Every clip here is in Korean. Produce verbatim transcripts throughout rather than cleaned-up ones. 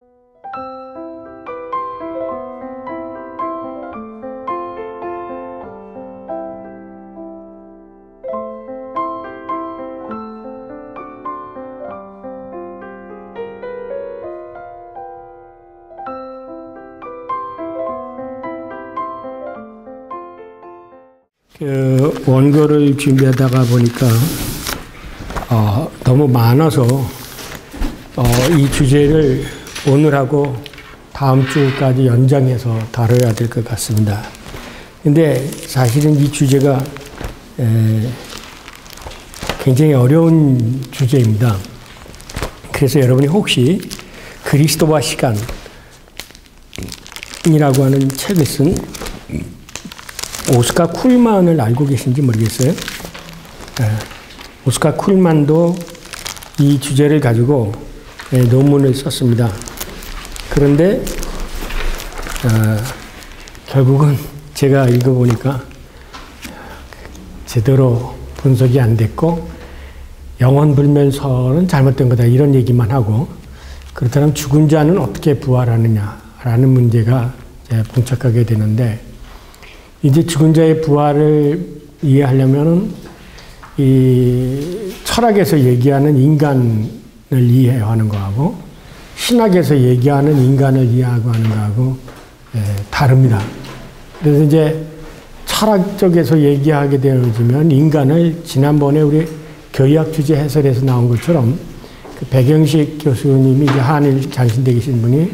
그 원고를 준비하다가 보니까 어, 너무 많아서 어, 이 주제를 오늘하고 다음 주까지 연장해서 다뤄야 될 것 같습니다. 근데 사실은 이 주제가 에, 굉장히 어려운 주제입니다. 그래서 여러분이 혹시 그리스도와 시간이라고 하는 책을 쓴 오스카 쿨만을 알고 계신지 모르겠어요. 네. 오스카 쿨만도 이 주제를 가지고 네, 논문을 썼습니다. 그런데 어, 결국은 제가 읽어보니까 제대로 분석이 안 됐고 영혼불면설은 잘못된 거다 이런 얘기만 하고 그렇다면 죽은 자는 어떻게 부활하느냐라는 문제가 이제 봉착하게 되는데 이제 죽은 자의 부활을 이해하려면은 이 철학에서 얘기하는 인간을 이해해야 하는 거하고 신학에서 얘기하는 인간을 이해하고 하는 거하고 예, 다릅니다. 그래서 이제 철학 쪽에서 얘기하게 되어지면 인간을 지난번에 우리 교의학 주제 해설에서 나온 것처럼 그 백영식 교수님이 이제 한일 장신대 계신 분이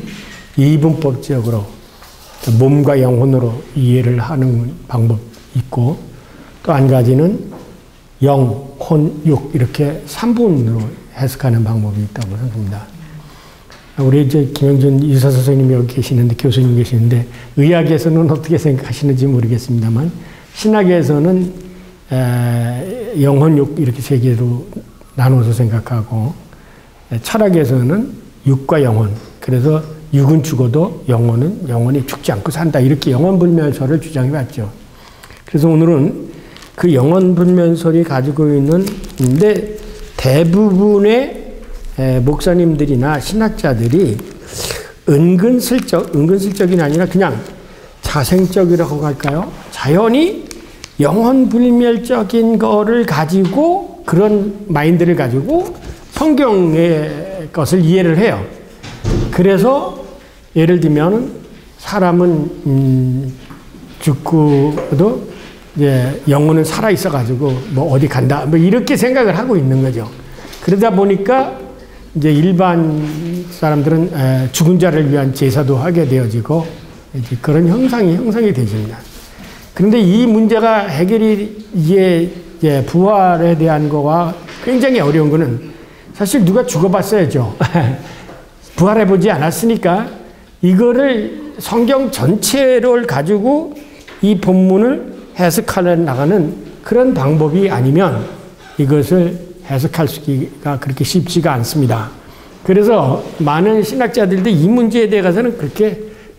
이분법적으로 몸과 영혼으로 이해를 하는 방법이 있고 또 한 가지는 영, 혼, 육 이렇게 삼분으로 해석하는 방법이 있다고 생각합니다. 우리 이제 김영준 의사 선생님이 여기 계시는데 교수님 계시는데 의학에서는 어떻게 생각하시는지 모르겠습니다만 신학에서는 에, 영혼, 육 이렇게 세 개로 나눠서 생각하고 철학에서는 육과 영혼 그래서 육은 죽어도 영혼은 영혼이 죽지 않고 산다. 이렇게 영혼불면설을 주장해 왔죠. 그래서 오늘은 그 영혼불면설이 가지고 있는 근데 대부분의 목사님들이나 신학자들이 은근슬쩍, 은근슬쩍이 아니라 그냥 자생적이라고 할까요? 자연히 영혼불멸적인 거를 가지고 그런 마인드를 가지고 성경의 것을 이해를 해요. 그래서 예를 들면 사람은 음, 죽고도 이제 영혼은 살아 있어 가지고 뭐 어디 간다 뭐 이렇게 생각을 하고 있는 거죠. 그러다 보니까 이제 일반 사람들은 에, 죽은 자를 위한 제사도 하게 되어지고 이제 그런 형상이 형성이 되집니다. 그런데 이 문제가 해결이 이게 이제 부활에 대한 거와 굉장히 어려운 거는 사실 누가 죽어봤어야죠. 부활해보지 않았으니까 이거를 성경 전체를 가지고 이 본문을 해석하려 나가는 그런 방법이 아니면 이것을 해석할 수가 그렇게 쉽지가 않습니다. 그래서 많은 신학자들도 이 문제에 대해서는 그렇게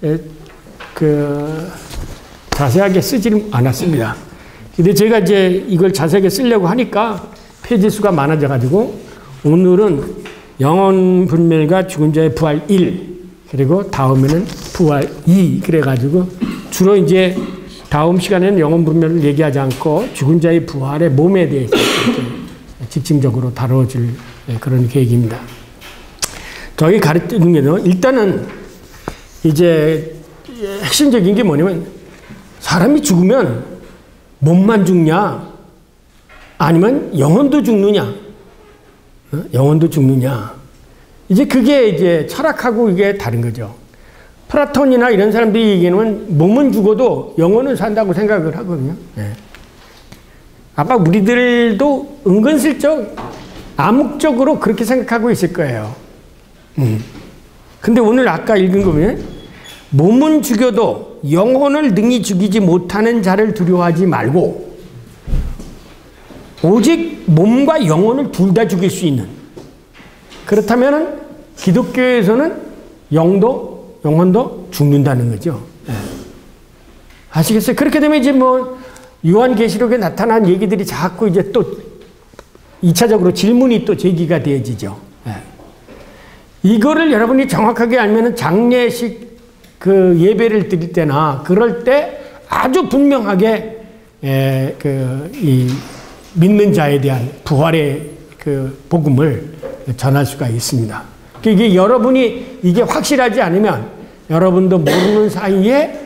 그 자세하게 쓰지는 않았습니다. 근데 제가 이제 이걸 자세하게 쓰려고 하니까 페이지 수가 많아져 가지고 오늘은 영혼불멸과 죽은 자의 부활 일 그리고 다음에는 부활 이 그래가지고 주로 이제 다음 시간에는 영혼불멸을 얘기하지 않고 죽은 자의 부활의 몸에 대해서 집중적으로 다뤄질 그런 계획입니다. 저희 가르치는 게는 일단은 이제 핵심적인 게 뭐냐면 사람이 죽으면 몸만 죽냐 아니면 영혼도 죽느냐 영혼도 죽느냐 이제 그게 이제 철학하고 이게 다른 거죠. 플라톤이나 이런 사람들이 얘기하면 몸은 죽어도 영혼은 산다고 생각을 하거든요. 네. 아마 우리들도 은근슬쩍 암묵적으로 그렇게 생각하고 있을 거예요. 음. 근데 오늘 아까 읽은 거 보면 몸은 죽여도 영혼을 능히 죽이지 못하는 자를 두려워하지 말고 오직 몸과 영혼을 둘 다 죽일 수 있는 그렇다면 기독교에서는 영도, 영혼도 죽는다는 거죠. 네. 아시겠어요? 그렇게 되면 이제 뭐, 요한계시록에 나타난 얘기들이 자꾸 이제 또 이 차적으로 질문이 또 제기가 되어지죠. 네. 이거를 여러분이 정확하게 알면은 장례식 그 예배를 드릴 때나 그럴 때 아주 분명하게 에, 그, 이 믿는 자에 대한 부활의 그 복음을 전할 수가 있습니다. 이게 여러분이 이게 확실하지 않으면 여러분도 모르는 사이에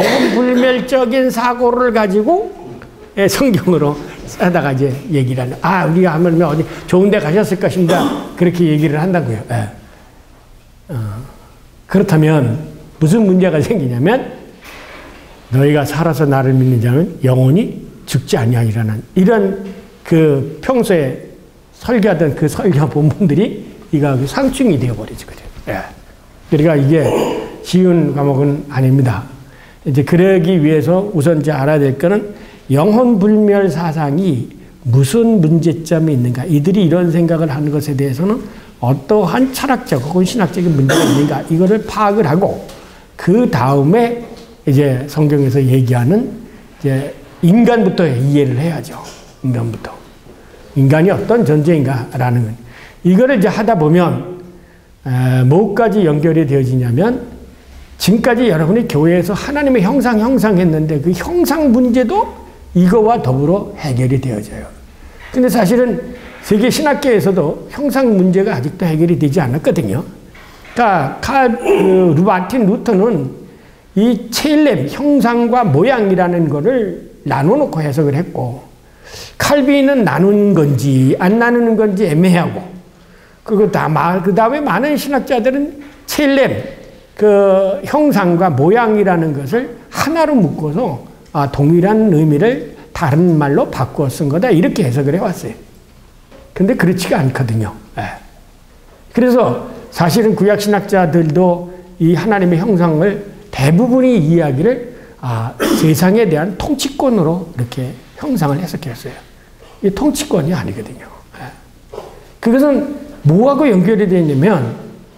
영혼불멸적인 사고를 가지고 성경으로 싸다가 이제 얘기를 하는, 아, 우리가 하면 어디 좋은 데 가셨을 것입니다. 그렇게 얘기를 한다고요. 예. 어, 그렇다면 무슨 문제가 생기냐면 너희가 살아서 나를 믿는 자는 영원히 죽지 아니하리라는 이런 그 평소에 설교하던 그 설교 본문들이 이거 상충이 되어버리거든요. 예. 그러니까 이게 쉬운 과목은 아닙니다. 이제 그러기 위해서 우선 이제 알아야 될 거는 영혼불멸 사상이 무슨 문제점이 있는가, 이들이 이런 생각을 하는 것에 대해서는 어떠한 철학적 혹은 신학적인 문제가 있는가, 이거를 파악을 하고 그 다음에 이제 성경에서 얘기하는 이제 인간부터 이해를 해야죠. 인간부터. 인간이 어떤 존재인가라는 건. 이거를 이제 하다 보면, 에, 뭐까지 연결이 되어지냐면, 지금까지 여러분이 교회에서 하나님의 형상, 형상했는데 그 형상 문제도 이거와 더불어 해결이 되어져요. 근데 사실은 세계 신학계에서도 형상 문제가 아직도 해결이 되지 않았거든요. 그러니까 칼, 그, 마틴 루터는 이 첼렘, 형상과 모양이라는 거를 나눠놓고 해석을 했고, 칼빈은 나눈 건지 안 나누는 건지 애매하고, 그리고 다, 그 다음에 많은 신학자들은 첼렘, 그 형상과 모양이라는 것을 하나로 묶어서 아, 동일한 의미를 다른 말로 바꾸어 쓴 거다, 이렇게 해석을 해왔어요. 근데 그렇지가 않거든요. 예. 그래서 사실은 구약신학자들도 이 하나님의 형상을 대부분의 이야기를 아, 세상에 대한 통치권으로 이렇게 형상을 해석했어요. 이 통치권이 아니거든요. 예. 그것은 뭐하고 연결이 되어 있냐면,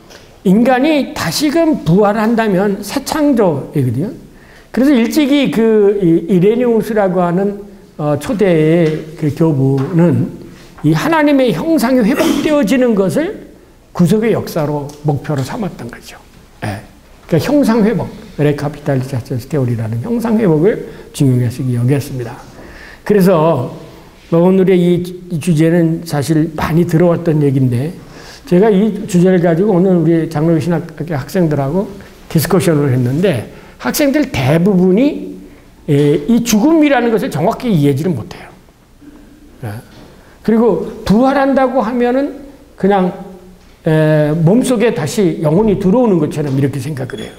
인간이 다시금 부활한다면 새 창조이거든요. 그래서 일찍이 그 이레니우스라고 하는 어 초대의 그 교부는 이 하나님의 형상이 회복되어지는 것을 구속의 역사로 목표로 삼았던 거죠. 예. 그러니까 형상 회복, 레카피탈리자션 테오리라는 형상 회복을 중요해서 여겼습니다. 그래서 오늘의 이 주제는 사실 많이 들어왔던 얘기인데, 제가 이 주제를 가지고 오늘 우리 장로교 신학교 학생들하고 디스커션을 했는데, 학생들 대부분이 이 죽음이라는 것을 정확히 이해하지를 못해요. 그리고 부활한다고 하면은 그냥 몸속에 다시 영혼이 들어오는 것처럼 이렇게 생각을 해요.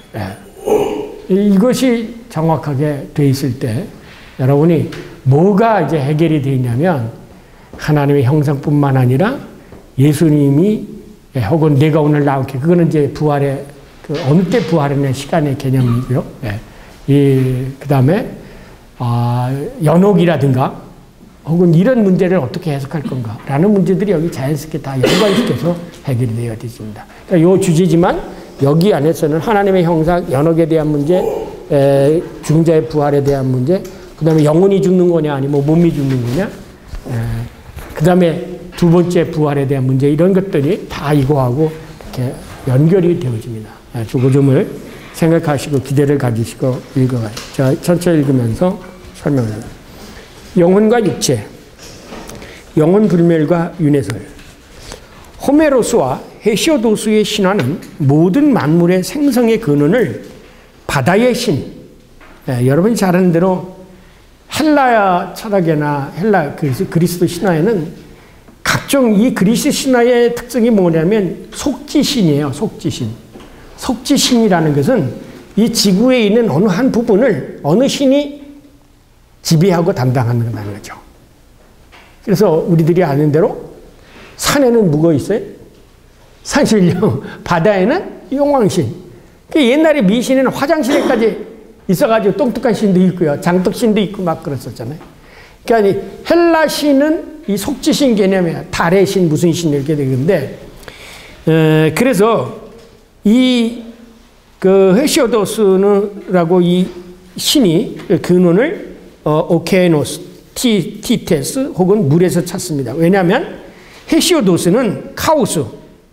이것이 정확하게 돼 있을 때 여러분이 뭐가 이제 해결이 되어 있냐면, 하나님의 형상뿐만 아니라 예수님이 혹은 내가 오늘 나오게, 그거는 이제 부활의 그 어느 때 부활하는 시간의 개념이고요. 예. 이 그다음에 아, 연옥이라든가 혹은 이런 문제를 어떻게 해석할 건가라는 문제들이 여기 자연스럽게 다 연관시켜서 해결이 되어야 되십니다. 그러니까 이 주제지만 여기 안에서는 하나님의 형상, 연옥에 대한 문제, 에, 죽은 자의 부활에 대한 문제, 그다음에 영혼이 죽는 거냐 아니면 몸이 죽는 거냐, 그다음에 두 번째 부활에 대한 문제, 이런 것들이 다 이거하고 이렇게 연결이 되어집니다. 그 점을 생각하시고 기대를 가지시고 읽어가요. 자, 천천히 읽으면서 설명합니다. 영혼과 육체, 영혼 불멸과 윤회설. 호메로스와 헤시오도스의 신화는 모든 만물의 생성의 근원을 바다의 신, 예, 여러분이 잘 아는 대로 헬라 철학이나 헬라 그리스도 신화에는 각종 이 그리스 신화의 특성이 뭐냐면 속지신이에요. 속지신. 속지신이라는 것은 이 지구에 있는 어느 한 부분을 어느 신이 지배하고 담당하는 거죠. 그래서 우리들이 아는 대로 산에는 뭐가 있어요? 산신령, 바다에는 용왕신. 옛날에 미신에는 화장실에까지 있어가지고 똥뚝한 신도 있고요, 장떡신도 있고 막 그랬었잖아요. 그러니까 헬라 신은 이 속지신 개념이야. 달의 신, 무슨 신 이렇게 되는데, 에, 그래서 이 그 헤시오도스라고 이 신이 근원을 어, 오케아노스, 티, 티테스 혹은 물에서 찾습니다. 왜냐하면 헤시오도스는 카오스,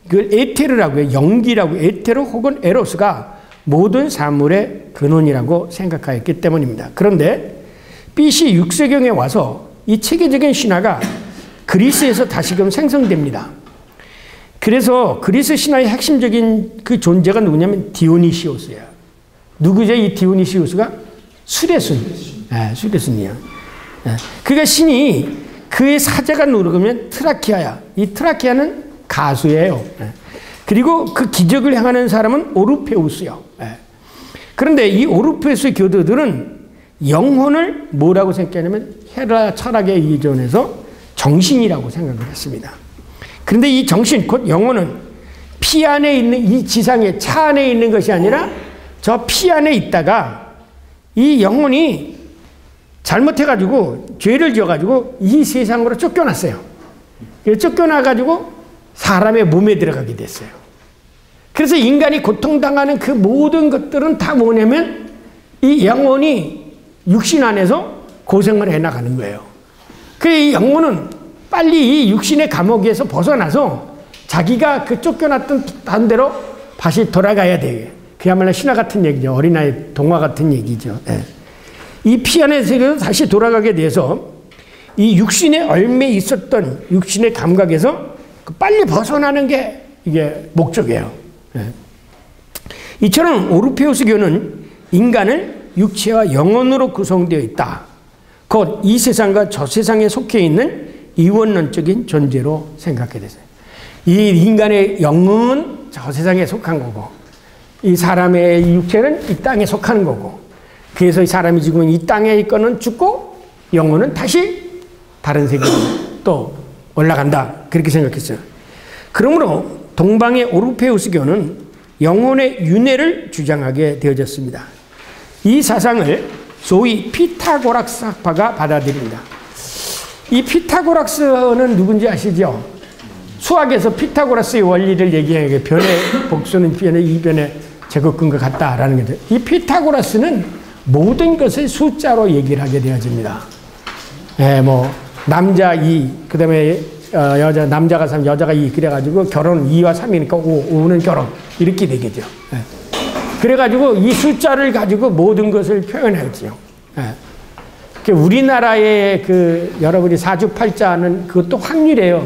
이걸 에테르라고 해요. 영기라고 에테르 혹은 에로스가 모든 사물의 근원이라고 생각하였기 때문입니다. 그런데 비씨 육 세경에 와서 이 체계적인 신화가 그리스에서 다시금 생성됩니다. 그래서 그리스 신화의 핵심적인 그 존재가 누구냐면 디오니시오스예요. 누구죠? 이 디오니시오스가 수레순. 네, 수레순이야. 네. 그러니까 신이 그의 사자가 누르면 트라키아야. 이 트라키아는 가수예요. 네. 그리고 그 기적을 행하는 사람은 오르페우스요. 네. 그런데 이 오르페우스 교도들은 영혼을 뭐라고 생각하냐면 헤라 철학에 의존해서 정신이라고 생각을 했습니다. 그런데 이 정신, 곧 영혼은 피 안에 있는 이 지상의 차 안에 있는 것이 아니라 저 피 안에 있다가 이 영혼이 잘못해가지고 죄를 지어가지고 이 세상으로 쫓겨났어요. 쫓겨나가지고 사람의 몸에 들어가게 됐어요. 그래서 인간이 고통당하는 그 모든 것들은 다 뭐냐면 이 영혼이 육신 안에서 고생을 해나가는 거예요. 그 이 영혼은 빨리 이 육신의 감옥에서 벗어나서 자기가 그 쫓겨났던 반대로 다시 돌아가야 돼요. 그야말로 신화 같은 얘기죠. 어린아이 동화 같은 얘기죠. 네. 이 피 안의 세계로 다시 돌아가게 돼서 이 육신의 얼매에 있었던 육신의 감각에서 빨리 벗어나는 게 이게 목적이에요. 네. 이처럼 오르페우스교는 인간을 육체와 영혼으로 구성되어 있다. 곧 이 세상과 저 세상에 속해 있는 이원론적인 존재로 생각하게 됐어요. 이 인간의 영은 저 세상에 속한 거고 이 사람의 육체는 이 땅에 속하는 거고 그래서 이 사람이 죽으면 이 땅에 있거는 죽고 영혼은 다시 다른 세계로 또 올라간다. 그렇게 생각했어요. 그러므로 동방의 오르페우스교는 영혼의 윤회를 주장하게 되어졌습니다. 이 사상을 소위 피타고라스 학파가 받아들입니다. 이 피타고라스는 누군지 아시죠? 수학에서 피타고라스의 원리를 얘기하는 변의 복수는 변의 이변의 제곱근과 같다라는 거죠. 이 피타고라스는 모든 것을 숫자로 얘기를 하게 되어집니다. 예, 뭐 남자 이, 그다음에 어, 여자 남자가 삼, 여자가 이 그래가지고 결혼 이와 삼이니까 오, 오는 결혼 이렇게 되겠죠. 예. 그래가지고 이 숫자를 가지고 모든 것을 표현하죠. 예. 우리나라의 그 여러분이 사주팔자는 그것도 확률이에요.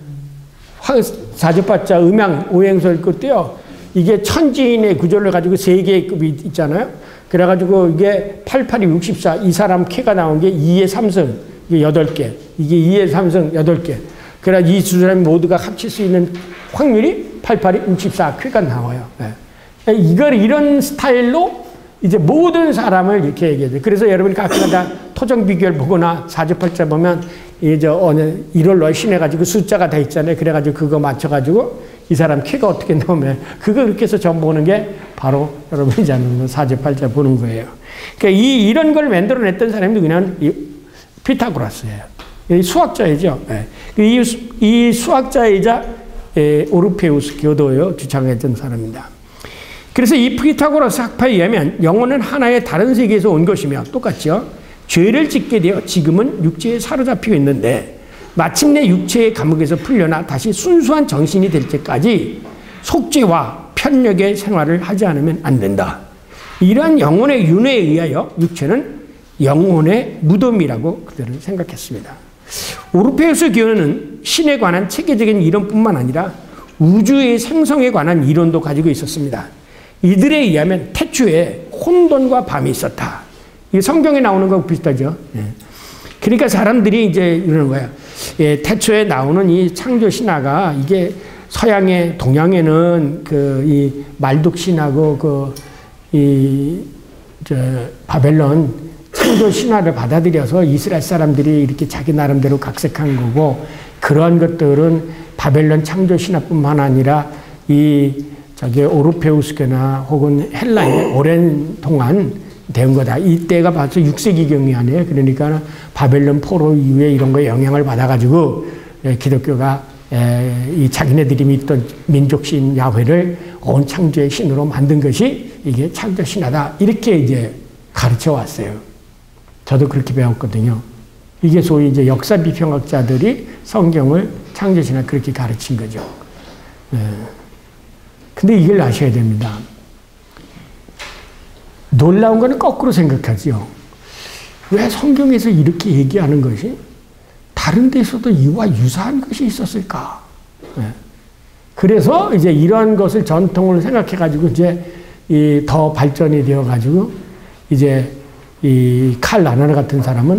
사주팔자 음양 오행설 것도요. 이게 천지인의 구조를 가지고 세 개의 급이 있잖아요. 그래가지고 이게 팔팔이 육십사 이 사람 키가 나온 게 이의 삼승 이게 여덟 개 이게 이의 삼승 여덟 개. 그래야 이 두 사람이 모두가 합칠 수 있는 확률이 팔팔이 육십사 쾌가 나와요. 예. 이걸 이런 스타일로 이제 모든 사람을 이렇게 얘기해요. 그래서 여러분이 가끔가다 토정 비결 보거나 사주팔자 보면 이제 어느 일월로 신해가지고 숫자가 다 있잖아요. 그래가지고 그거 맞춰가지고 이 사람 키가 어떻게 나오면 그거 그렇게 해서 점 보는 게 바로 여러분이 이제 사주팔자 보는 거예요. 그러니까 이 이런 걸 만들어냈던 사람이 누구냐면 이 피타고라스예요. 이 수학자이죠. 이, 이 수학자이자 오르페우스 교도요 주창했던 사람입니다. 그래서 이 피타고라스 학파에 의하면 영혼은 하나의 다른 세계에서 온 것이며 똑같죠. 죄를 짓게 되어 지금은 육체에 사로잡히고 있는데 마침내 육체의 감옥에서 풀려나 다시 순수한 정신이 될 때까지 속죄와 편력의 생활을 하지 않으면 안 된다. 이러한 영혼의 윤회에 의하여 육체는 영혼의 무덤이라고 그들은 생각했습니다. 오르페우스 교회는 신에 관한 체계적인 이론뿐만 아니라 우주의 생성에 관한 이론도 가지고 있었습니다. 이들에 의하면 태초에 혼돈과 밤이 있었다. 이 성경에 나오는 거 비슷하죠. 예. 그러니까 사람들이 이제 이러는 거야. 예, 태초에 나오는 이 창조 신화가 이게 서양의 동양에는 그 이 말뚝 신하고 그 이 저 바벨론 창조 신화를 받아들여서 이스라엘 사람들이 이렇게 자기 나름대로 각색한 거고 그런 것들은 바벨론 창조 신화뿐만 아니라 이 저기 오르페우스교나 혹은 헬라에 오랜 동안 된 거다. 이때가 벌써 육 세기경이 아니에요. 그러니까 바벨론 포로 이후에 이런 거에 영향을 받아가지고 기독교가 이 자기네들이 믿던 민족신 야훼를 온 창조의 신으로 만든 것이 이게 창조 신화다. 이렇게 이제 가르쳐 왔어요. 저도 그렇게 배웠거든요. 이게 소위 이제 역사 비평학자들이 성경을 창조 신화 그렇게 가르친 거죠. 네. 근데 이걸 아셔야 됩니다. 놀라운 거는 거꾸로 생각하지요. 왜 성경에서 이렇게 얘기하는 것이 다른 데서도 이와 유사한 것이 있었을까? 네. 그래서 이제 이런 것을 전통을 생각해가지고 이제 이 더 발전이 되어가지고 이제 이 칼 라나르 같은 사람은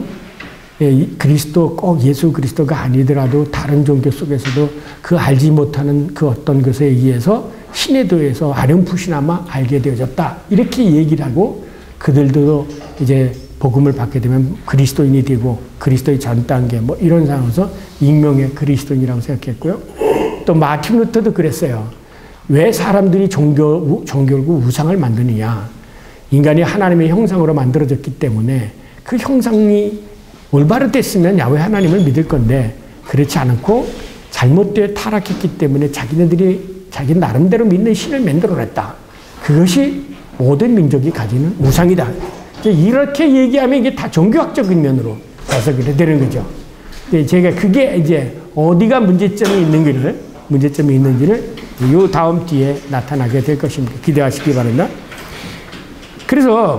그리스도 꼭 예수 그리스도가 아니더라도 다른 종교 속에서도 그 알지 못하는 그 어떤 것에 의해서 신에 대해서 아령푸시나마 알게 되어졌다. 이렇게 얘기를 하고 그들도 이제 복음을 받게 되면 그리스도인이 되고 그리스도의 전 단계 뭐 이런 상황에서 익명의 그리스도인이라고 생각했고요. 또 마틴 루터도 그랬어요. 왜 사람들이 종교, 종교고 우상을 만드느냐. 인간이 하나님의 형상으로 만들어졌기 때문에 그 형상이 올바르됐으면 야훼 하나님을 믿을 건데 그렇지 않고 잘못되어 타락했기 때문에 자기네들이 자기 나름대로 믿는 신을 만들어냈다. 그것이 모든 민족이 가지는 우상이다. 이렇게 얘기하면 이게 다 종교학적인 면으로 가서 그래 되는 거죠. 제가 그게 이제 어디가 문제점이 있는지를, 문제점이 있는지를 요 다음 뒤에 나타나게 될 것입니다. 기대하시기 바랍니다. 그래서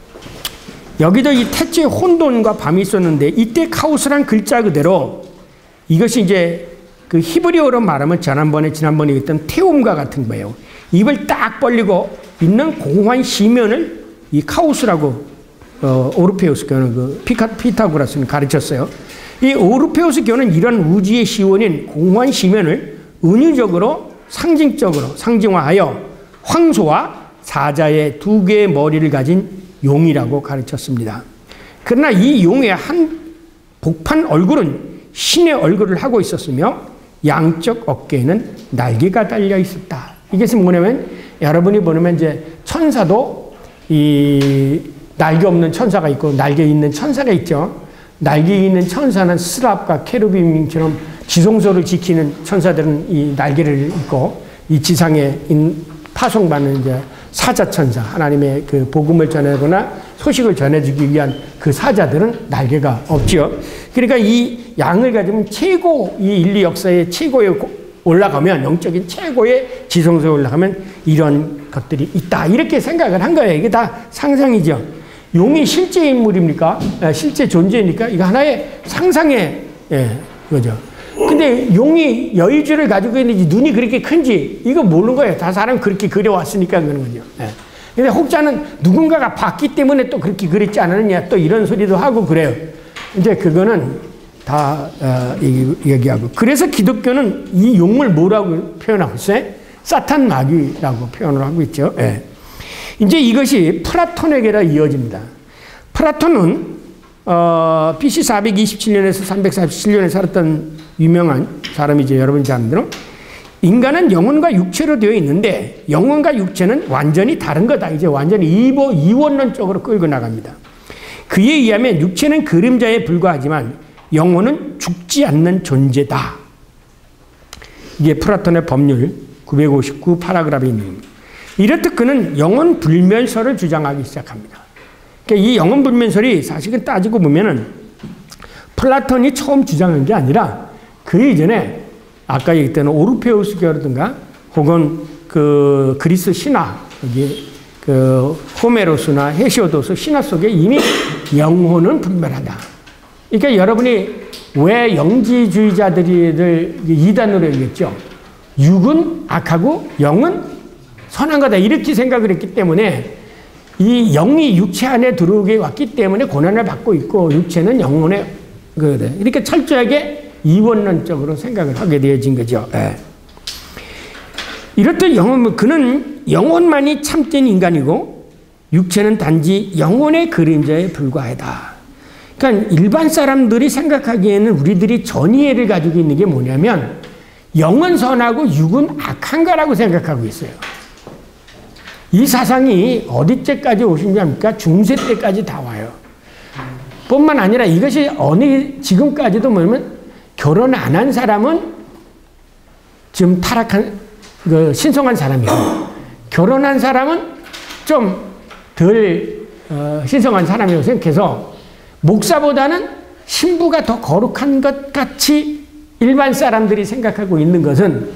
여기도 이 태초에 혼돈과 밤이 있었는데 이때 카오스란 글자 그대로 이것이 이제 그 히브리어로 말하면 지난번에 지난번에 했던 태움과 같은 거예요. 입을 딱 벌리고 있는 공허한 시면을 이 카오스라고 어, 오르페우스 교는 그 피카, 피타고라스는 가르쳤어요. 이 오르페우스 교는 이런 우주의 시원인 공허한 시면을 은유적으로 상징적으로 상징화하여 황소와 사자의 두 개의 머리를 가진 용이라고 가르쳤습니다. 그러나 이 용의 한 복판 얼굴은 신의 얼굴을 하고 있었으며 양쪽 어깨에는 날개가 달려 있었다. 이것이 뭐냐면 여러분이 보면 이제 천사도 이 날개 없는 천사가 있고 날개 있는 천사가 있죠. 날개 있는 천사는 스랍과 케루빔처럼 지성소를 지키는 천사들은 이 날개를 입고 이 지상에 파송받는 이제 사자 천사, 하나님의 그 복음을 전하거나 소식을 전해주기 위한 그 사자들은 날개가 없죠. 그러니까 이 양을 가지면 최고, 이 인류 역사의 최고에 올라가면, 영적인 최고의 지성소에 올라가면 이런 것들이 있다. 이렇게 생각을 한 거예요. 이게 다 상상이죠. 용이 실제 인물입니까? 실제 존재입니까? 이거 하나의 상상의, 예, 거죠. 근데 용이 여의주를 가지고 있는지 눈이 그렇게 큰지 이거 모르는 거예요. 다 사람 그렇게 그려왔으니까 그런 거죠. 예. 근데 혹자는 누군가가 봤기 때문에 또 그렇게 그렸지 않았느냐 또 이런 소리도 하고 그래요. 이제 그거는 다 어, 얘기하고. 그래서 기독교는 이 용을 뭐라고 표현하고 있어요? 사탄 마귀라고 표현을 하고 있죠. 예. 이제 이것이 플라톤에게라 이어집니다. 플라톤은 어, 비씨 사백이십칠 년에서 삼백사십칠 년에 살았던 유명한 사람이죠. 여러분이 잘 아는 대로. 인간은 영혼과 육체로 되어 있는데 영혼과 육체는 완전히 다른 거다. 이제 완전히 이보, 이원론적으로 끌고 나갑니다. 그에 의하면 육체는 그림자에 불과하지만 영혼은 죽지 않는 존재다. 이게 플라톤의 법률 구백오십구 파라그라프에 있는 겁니다. 이렇듯 그는 영혼 불멸설을 주장하기 시작합니다. 그러니까 이 영혼 불멸설이 사실은 따지고 보면은 플라톤이 처음 주장한 게 아니라 그 이전에 아까 얘기했던 오르페우스교라든가 혹은 그 그리스 신화, 여기 그 호메로스나 헤시오도스 신화 속에 이미 영혼은 분별하다. 그러니까 여러분이 왜 영지주의자들을 이단으로 얘기했죠? 육은 악하고 영은 선한 거다. 이렇게 생각을 했기 때문에 이 영이 육체 안에 들어오게 왔기 때문에 고난을 받고 있고 육체는 영혼의 그 이렇게 철저하게 이원론적으로 생각을 하게 되어진 거죠. 예. 이렇듯 영혼, 그는 영혼만이 참된 인간이고 육체는 단지 영혼의 그림자에 불과하다. 그러니까 일반 사람들이 생각하기에는 우리들이 전이해를 가지고 있는 게 뭐냐면 영은 선하고 육은 악한 거라고 생각하고 있어요. 이 사상이 어디 때까지 오신 줄 압니까? 중세 때까지 다 와요. 뿐만 아니라 이것이 어느 지금까지도 뭐냐면 결혼 안 한 사람은 좀 타락한, 그 신성한 사람이고, 결혼한 사람은 좀 덜 어, 신성한 사람이라고 생각해서, 목사보다는 신부가 더 거룩한 것 같이 일반 사람들이 생각하고 있는 것은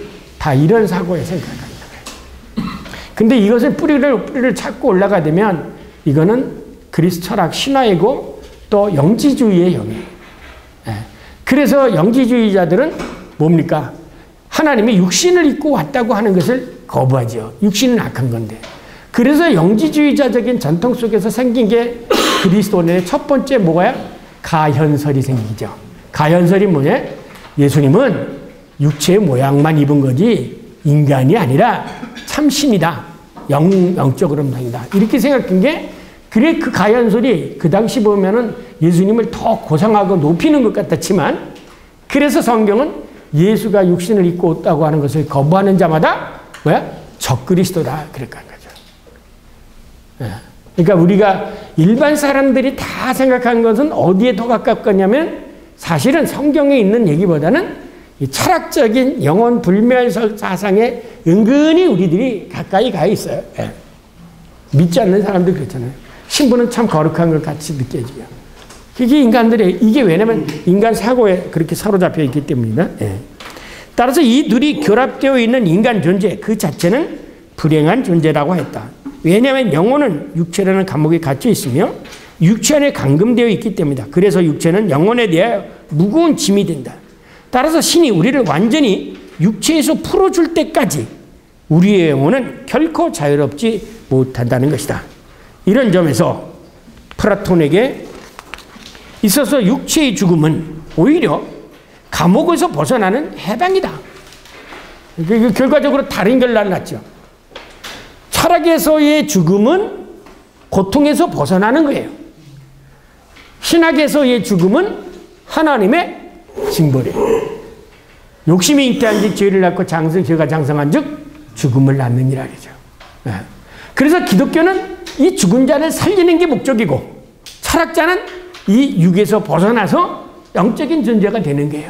다 이런 사고에 생각한다. 근데 이것을 뿌리를, 뿌리를 찾고 올라가야 되면 이거는 그리스 철학 신화이고 또 영지주의의 영이에요. 그래서 영지주의자들은 뭡니까? 하나님이 육신을 입고 왔다고 하는 것을 거부하죠. 육신은 악한 건데. 그래서 영지주의자적인 전통 속에서 생긴 게 그리스도인의 첫 번째 뭐가요? 가현설이 생기죠. 가현설이 뭐냐? 예수님은 육체의 모양만 입은 거지 인간이 아니라 참신이다. 영, 영적으로는 다이다. 이렇게 생각한 게, 그래, 그 가현설이 그 당시 보면은 예수님을 더 고상하고 높이는 것 같았지만, 그래서 성경은 예수가 육신을 입고 왔다고 하는 것을 거부하는 자마다, 뭐야? 적그리스도다. 그렇게 한 거죠. 예. 그러니까 우리가 일반 사람들이 다 생각한 것은 어디에 더 가깝겠냐면, 사실은 성경에 있는 얘기보다는 이 철학적인 영혼 불멸 사상에 은근히 우리들이 가까이 가 있어요. 예. 믿지 않는 사람들 그렇잖아요. 신부는 참 거룩한 걸 같이 느껴지죠. 이게 인간들의, 이게 왜냐면 인간 사고에 그렇게 사로잡혀 있기 때문이다. 예. 따라서 이 둘이 결합되어 있는 인간 존재 그 자체는 불행한 존재라고 했다. 왜냐하면 영혼은 육체라는 감옥에 갇혀 있으며 육체 안에 감금되어 있기 때문이다. 그래서 육체는 영혼에 대하여 무거운 짐이 된다. 따라서 신이 우리를 완전히 육체에서 풀어줄 때까지 우리의 영혼은 결코 자유롭지 못한다는 것이다. 이런 점에서 플라톤에게 있어서 육체의 죽음은 오히려 감옥에서 벗어나는 해방이다. 결과적으로 다른 결론을 났죠. 철학에서의 죽음은 고통에서 벗어나는 거예요. 신학에서의 죽음은 하나님의 징벌이에요. 욕심이 잉태한 즉 죄를 낳고 장성, 죄가 장성한 즉 죽음을 낳느니라 그러죠. 네. 그래서 기독교는 이 죽은 자를 살리는 게 목적이고, 철학자는 이 육에서 벗어나서 영적인 존재가 되는 거예요.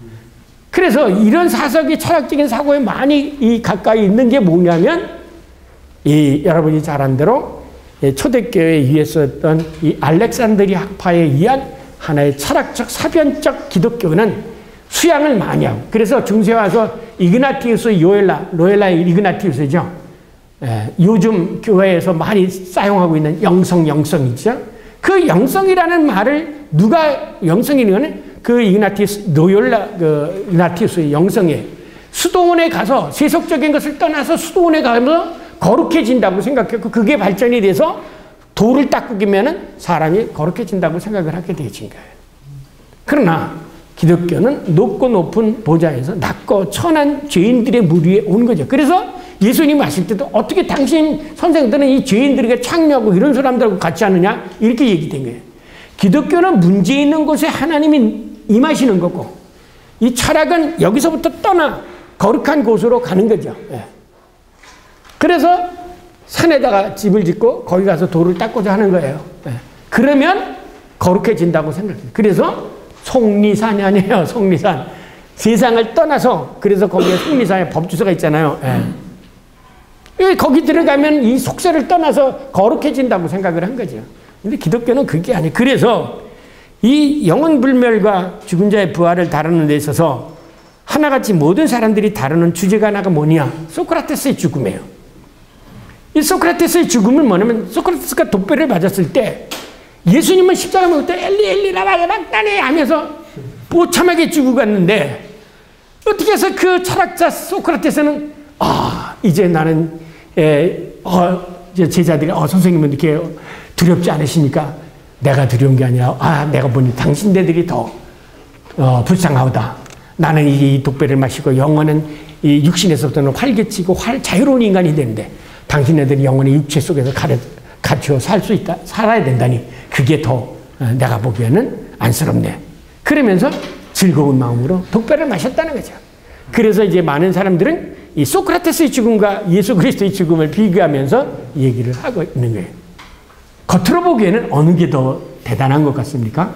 그래서 이런 사석이 철학적인 사고에 많이 이 가까이 있는 게 뭐냐면, 이 여러분이 잘 아는 대로 초대교회에 의했었던 이 알렉산드리 학파에 의한 하나의 철학적 사변적 기독교는 수양을 많이 하고, 그래서 중세에 와서 이그나티우스 요엘라, 로엘라의 이그나티우스죠. 예, 요즘 교회에서 많이 사용하고 있는 영성, 영성이죠. 그 영성이라는 말을 누가 영성이냐면 그 이그나티우스, 로엘라, 그 이그나티우스의 영성에 수도원에 가서 세속적인 것을 떠나서 수도원에 가서 거룩해진다고 생각했고, 그게 발전이 돼서 돌을 닦고 기면은 사람이 거룩해진다고 생각을 하게 되어진 거예요. 그러나 기독교는 높고 높은 보좌에서 낮고 천한 죄인들의 무리에 온 거죠. 그래서 예수님 하실 때도 어떻게 당신 선생들은 이 죄인들에게 창녀하고 이런 사람들하고 같이 하느냐? 이렇게 얘기된 거예요. 기독교는 문제 있는 곳에 하나님이 임하시는 거고, 이 철학은 여기서부터 떠나 거룩한 곳으로 가는 거죠. 예. 그래서 산에다가 집을 짓고 거기 가서 돌을 닦고자 하는 거예요. 예. 그러면 거룩해진다고 생각해요. 그래서 속리산이 아니에요. 속리산. 세상을 떠나서, 그래서 거기에 속리산에 법주서가 있잖아요. 예. 거기 들어가면 이 속세를 떠나서 거룩해진다고 생각을 한 거죠. 근데 기독교는 그게 아니에요. 그래서 이 영혼불멸과 죽은 자의 부활을 다루는 데 있어서 하나같이 모든 사람들이 다루는 주제가 하나가 뭐냐? 소크라테스의 죽음이에요. 이 소크라테스의 죽음은 뭐냐면, 소크라테스가 독배를 맞았을 때 예수님은 십자가 먹을 때 엘리 엘리 라마 막다네 하면서 보참하게 죽어 갔는데, 어떻게 해서 그 철학자 소크라테스는 아 이제 나는 에, 어, 이제 제자들이 어 선생님은 이렇게 두렵지 않으시니까 내가 두려운 게 아니라 아 내가 보니 당신네들이 더 어, 불쌍하다. 나는 이 독배를 마시고 영혼은 이 육신에서부터는 활개치고 활, 자유로운 인간이 되는데 당신네들이 영혼의 육체 속에서 가려, 갇혀 살 수 있다, 살아야 된다니 그게 더 내가 보기에는 안쓰럽네. 그러면서 즐거운 마음으로 독배를 마셨다는 거죠. 그래서 이제 많은 사람들은 이 소크라테스의 죽음과 예수 그리스도의 죽음을 비교하면서 얘기를 하고 있는 거예요. 겉으로 보기에는 어느 게 더 대단한 것 같습니까?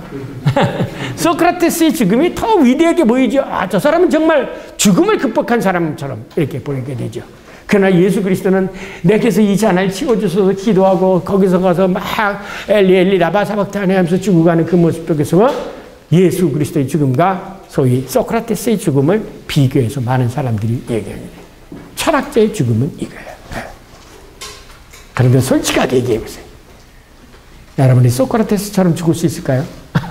소크라테스의 죽음이 더 위대하게 보이죠. 아, 저 사람은 정말 죽음을 극복한 사람처럼 이렇게 보이게 되죠. 그러나 예수 그리스도는 내게서 이 잔을 치워주셔서 기도하고 거기서 가서 막 엘리 엘리 라바 사박타네 하면서 죽어가는 그 모습 속에서 예수 그리스도의 죽음과 소위 소크라테스의 죽음을 비교해서 많은 사람들이 얘기합니다. 철학자의 죽음은 이거예요. 그런데 솔직하게 얘기해 보세요. 여러분이 소크라테스처럼 죽을 수 있을까요?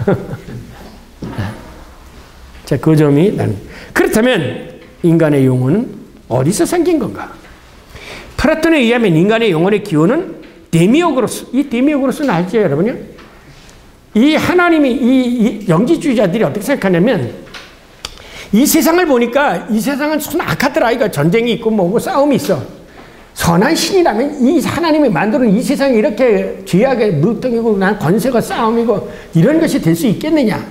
자, 그 점이 나는. 그렇다면 인간의 영혼은 어디서 생긴 건가? 플라톤에 의하면 인간의 영혼의 기원은 데미오그로스. 이 데미오그로스는 알죠, 여러분요? 이 하나님이, 이, 이 영지주의자들이 어떻게 생각하냐면, 이 세상을 보니까 이 세상은 손 악하더라. 이거 전쟁이 있고 뭐고 싸움이 있어. 선한 신이라면 이 하나님이 만드는 이 세상이 이렇게 죄악의 물덩이고 난 권세가 싸움이고 이런 것이 될 수 있겠느냐?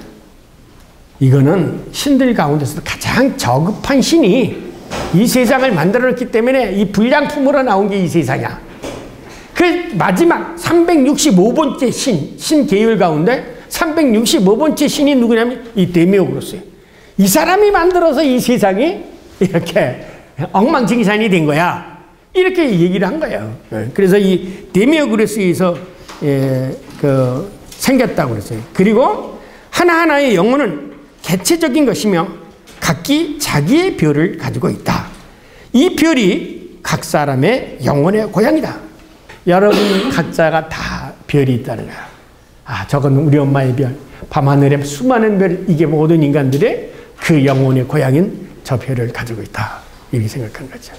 이거는 신들 가운데서도 가장 저급한 신이 이 세상을 만들어놨기 때문에 이 불량품으로 나온 게 이 세상이야. 그 마지막 삼백육십오 번째 신, 신 계열 가운데 삼백육십오 번째 신이 누구냐면 이 데미오그로스예요. 이 사람이 만들어서 이 세상이 이렇게 엉망진창이 된 거야. 이렇게 얘기를 한 거예요. 그래서 이 데미오그로스에서 예, 그 생겼다고 그랬어요. 그리고 하나하나의 영혼은 개체적인 것이며 각기 자기의 별을 가지고 있다. 이 별이 각 사람의 영혼의 고향이다. 여러분 각자가 다 별이 있다는 거야. 아, 저건 우리 엄마의 별. 밤하늘에 수많은 별, 이게 모든 인간들의 그 영혼의 고향인 저 별을 가지고 있다. 이렇게 생각한 거죠.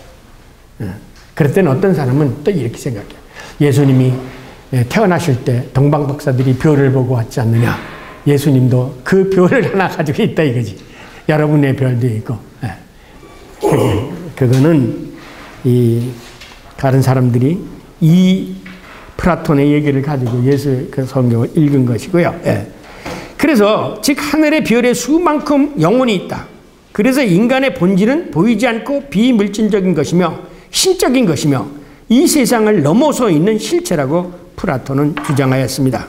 그럴 때는 어떤 사람은 또 이렇게 생각해요. 예수님이 태어나실 때 동방박사들이 별을 보고 왔지 않느냐. 예수님도 그 별을 하나 가지고 있다 이거지. 여러분의 별도 있고. 그게, 그거는 이 다른 사람들이 이 플라톤의 얘기를 가지고 예수 그 성경을 읽은 것이고요. 그래서 즉 하늘의 별의 수만큼 영혼이 있다. 그래서 인간의 본질은 보이지 않고 비물질적인 것이며 신적인 것이며 이 세상을 넘어서 있는 실체라고 플라톤은 주장하였습니다.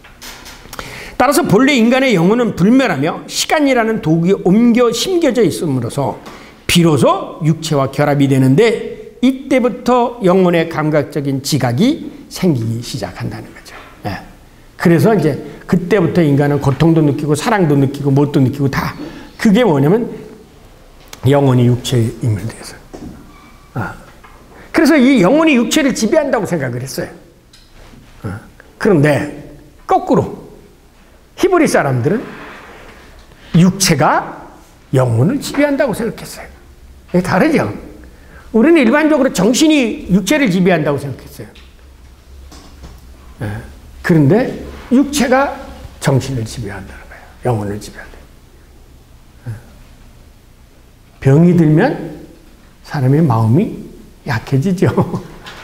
따라서 본래 인간의 영혼은 불멸하며 시간이라는 도구에 옮겨 심겨져 있음으로써 비로소 육체와 결합이 되는데 이때부터 영혼의 감각적인 지각이 생기기 시작한다는 거죠. 네. 그래서 이제 그때부터 인간은 고통도 느끼고 사랑도 느끼고 뭣도 느끼고 다. 그게 뭐냐면 영혼이 육체에 인멸돼서. 아. 그래서 이 영혼이 육체를 지배한다고 생각을 했어요. 아. 그런데 거꾸로 히브리 사람들은 육체가 영혼을 지배한다고 생각했어요. 다르죠? 우리는 일반적으로 정신이 육체를 지배한다고 생각했어요. 그런데 육체가 정신을 지배한다는 거예요. 영혼을 지배한다. 병이 들면 사람의 마음이 약해지죠.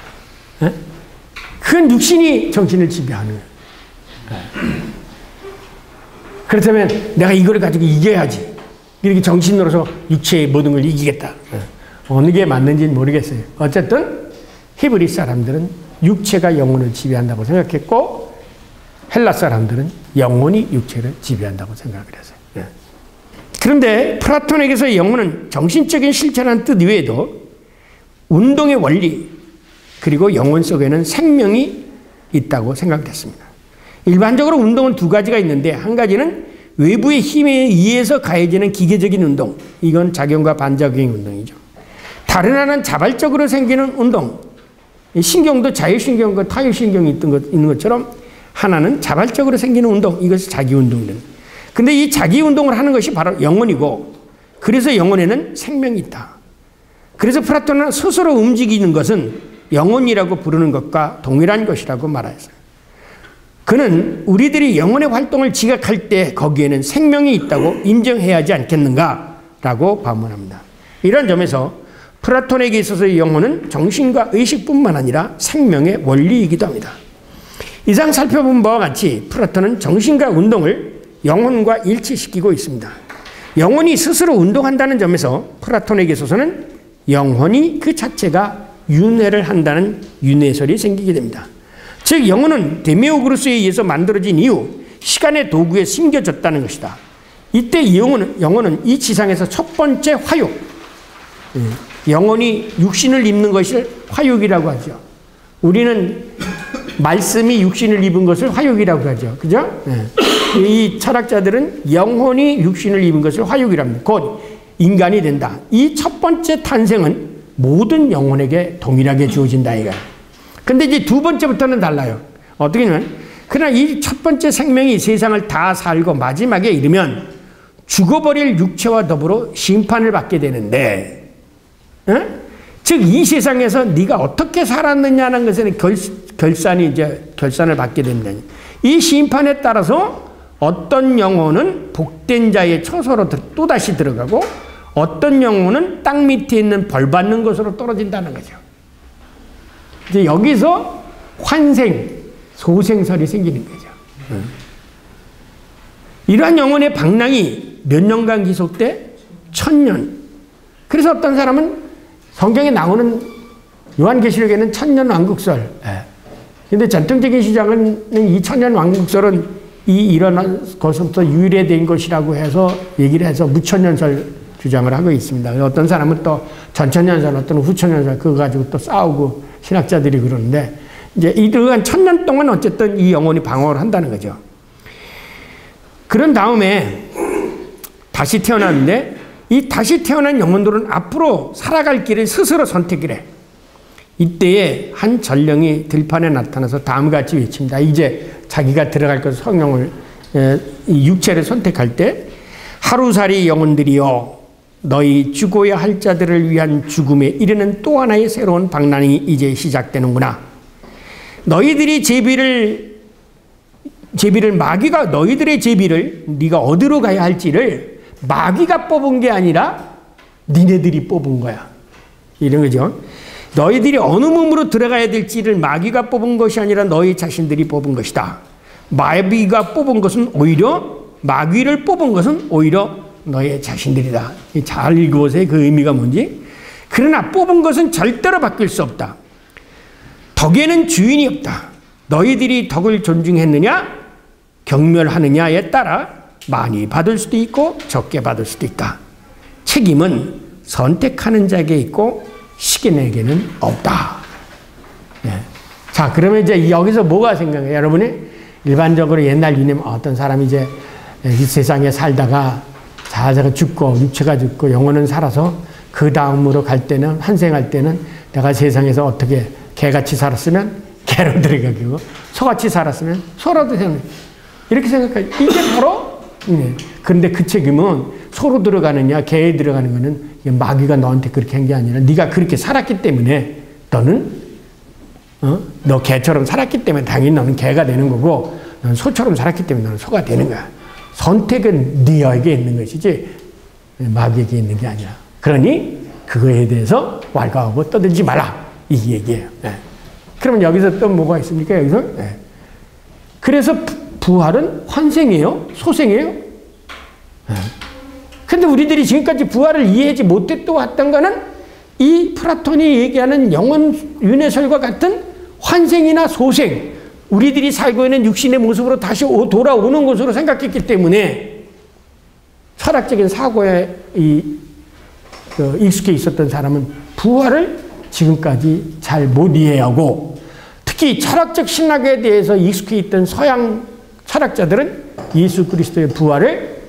그건 육신이 정신을 지배하는 거예요. 그렇다면 내가 이걸 가지고 이겨야지. 이렇게 정신으로서 육체의 모든 걸 이기겠다. 어느 게 맞는지는 모르겠어요. 어쨌든 히브리 사람들은 육체가 영혼을 지배한다고 생각했고 헬라 사람들은 영혼이 육체를 지배한다고 생각을 했어요. 그런데 플라톤에게서 영혼은 정신적인 실체라는 뜻 이외에도 운동의 원리 그리고 영혼 속에는 생명이 있다고 생각됐습니다. 일반적으로 운동은 두 가지가 있는데 한 가지는 외부의 힘에 의해서 가해지는 기계적인 운동. 이건 작용과 반작용 운동이죠. 다른 하나는 자발적으로 생기는 운동. 신경도 자율신경과 타율신경이 있던 것, 있는 것처럼 하나는 자발적으로 생기는 운동. 이것이 자기운동입니다. 근데 이 자기운동을 하는 것이 바로 영혼이고 그래서 영혼에는 생명이 있다. 그래서 플라톤은 스스로 움직이는 것은 영혼이라고 부르는 것과 동일한 것이라고 말했어요. 그는 우리들이 영혼의 활동을 지각할 때 거기에는 생명이 있다고 인정해야 하지 않겠는가라고 반문합니다. 이런 점에서 플라톤에게 있어서 영혼은 정신과 의식뿐만 아니라 생명의 원리이기도 합니다. 이상 살펴본 바와 같이 플라톤은 정신과 운동을 영혼과 일치시키고 있습니다. 영혼이 스스로 운동한다는 점에서 플라톤에게 있어서는 영혼이 그 자체가 윤회를 한다는 윤회설이 생기게 됩니다. 즉 영혼은 데미오그로스에 의해서 만들어진 이후 시간의 도구에 심겨졌다는 것이다. 이때 이 영혼은, 영혼은 이 지상에서 첫 번째 화육, 영혼이 육신을 입는 것을 화육이라고 하죠. 우리는 말씀이 육신을 입은 것을 화육이라고 하죠. 그죠? 이 철학자들은 영혼이 육신을 입은 것을 화육이랍니다. 곧 인간이 된다. 이 첫 번째 탄생은 모든 영혼에게 동일하게 주어진다 이거야. 근데 이제 두 번째부터는 달라요. 어떻게 하냐면, 그러나 이 첫 번째 생명이 세상을 다 살고 마지막에 이르면 죽어버릴 육체와 더불어 심판을 받게 되는데, 어? 즉 이 세상에서 네가 어떻게 살았느냐는 것에는 결, 결산이 이제 결산을 받게 된다. 이 심판에 따라서 어떤 영혼은 복된 자의 처소로 또 다시 들어가고, 어떤 영혼은 땅 밑에 있는 벌 받는 것으로 떨어진다는 거죠. 이제 여기서 환생, 소생설이 생기는 거죠. 응. 이러한 영혼의 방랑이 몇 년간 지속돼? 천년. 그래서 어떤 사람은 성경에 나오는 요한계시록에는 천년 왕국설. 근데 전통적인 시장은 이 천년 왕국설은 이 일어난 것부터 유래된 것이라고 해서 얘기를 해서 무천년설 주장을 하고 있습니다. 어떤 사람은 또 전천년설, 어떤 후천년설 그거 가지고 또 싸우고 신학자들이 그러는데, 이제 이러한 천년 동안 어쨌든 이 영혼이 방황을 한다는 거죠. 그런 다음에 다시 태어났는데, 이 다시 태어난 영혼들은 앞으로 살아갈 길을 스스로 선택을 해. 이때에 한 전령이 들판에 나타나서 다음과 같이 외칩니다. 이제 자기가 들어갈 것, 성령을, 이 육체를 선택할 때, 하루살이 영혼들이여, 너희 죽어야 할 자들을 위한 죽음에 이르는 또 하나의 새로운 방랑이 이제 시작되는구나. 너희들이 제비를 제비를 마귀가 너희들의 제비를 네가 어디로 가야 할지를 마귀가 뽑은 게 아니라 니네들이 뽑은 거야. 이런 거죠. 너희들이 어느 몸으로 들어가야 될지를 마귀가 뽑은 것이 아니라 너희 자신들이 뽑은 것이다. 마귀가 뽑은 것은 오히려 마귀를 뽑은 것은 오히려 너의 자신들이다. 잘 읽어보세요. 그 의미가 뭔지. 그러나 뽑은 것은 절대로 바뀔 수 없다. 덕에는 주인이 없다. 너희들이 덕을 존중했느냐 경멸하느냐에 따라 많이 받을 수도 있고 적게 받을 수도 있다. 책임은 선택하는 자에게 있고 시인에게는 없다. 네. 자, 그러면 이제 여기서 뭐가 생각해요? 여러분이 일반적으로 옛날 이념 어떤 사람이 이제 이 세상에 살다가 자자가 죽고 육체가 죽고 영혼은 살아서 그 다음으로 갈 때는 환생할 때는 내가 세상에서 어떻게 개같이 살았으면 개로 들어가고 소같이 살았으면 소로 들어가고 이렇게 생각해요. 이게 바로 네. 그런데 그 책임은 소로 들어가느냐 개에 들어가는 거는 마귀가 너한테 그렇게 한 게 아니라 네가 그렇게 살았기 때문에 너는 어? 너 개처럼 살았기 때문에 당연히 너는 개가 되는 거고 너는 소처럼 살았기 때문에 너는 소가 되는 거야. 선택은 네에게 있는 것이지 마귀에게 있는 게 아니라. 그러니 그거에 대해서 왈가하고 떠들지 말라 이 얘기예요. 네. 그러면 여기서 또 뭐가 있습니까? 여기서 네. 그래서 부활은 환생이에요? 소생이에요? 네. 근데 우리들이 지금까지 부활을 이해하지 못했던 왔던 거는 이 플라톤이 얘기하는 영혼 윤회설과 같은 환생이나 소생, 우리들이 살고 있는 육신의 모습으로 다시 돌아오는 것으로 생각했기 때문에 철학적인 사고에 이, 그 익숙해 있었던 사람은 부활을 지금까지 잘 못 이해하고, 특히 철학적 신학에 대해서 익숙해 있던 서양 철학자들은 예수 그리스도의 부활을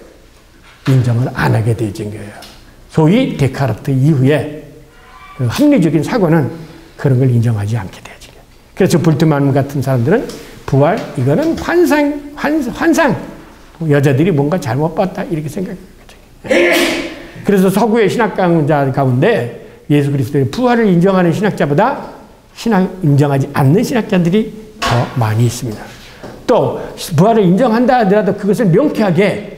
인정을 안 하게 되어진 거예요. 소위 데카르트 이후에 그 합리적인 사고는 그런 걸 인정하지 않게 되어진 거예요. 그래서 볼트만 같은 사람들은 부활, 이거는 환상, 환, 환상. 여자들이 뭔가 잘못 봤다 이렇게 생각하는 거죠. 그래서 서구의 신학자 가운데 예수 그리스도의 부활을 인정하는 신학자보다 신학 인정하지 않는 신학자들이 더 많이 있습니다. 또 부활을 인정한다 하더라도 그것을 명쾌하게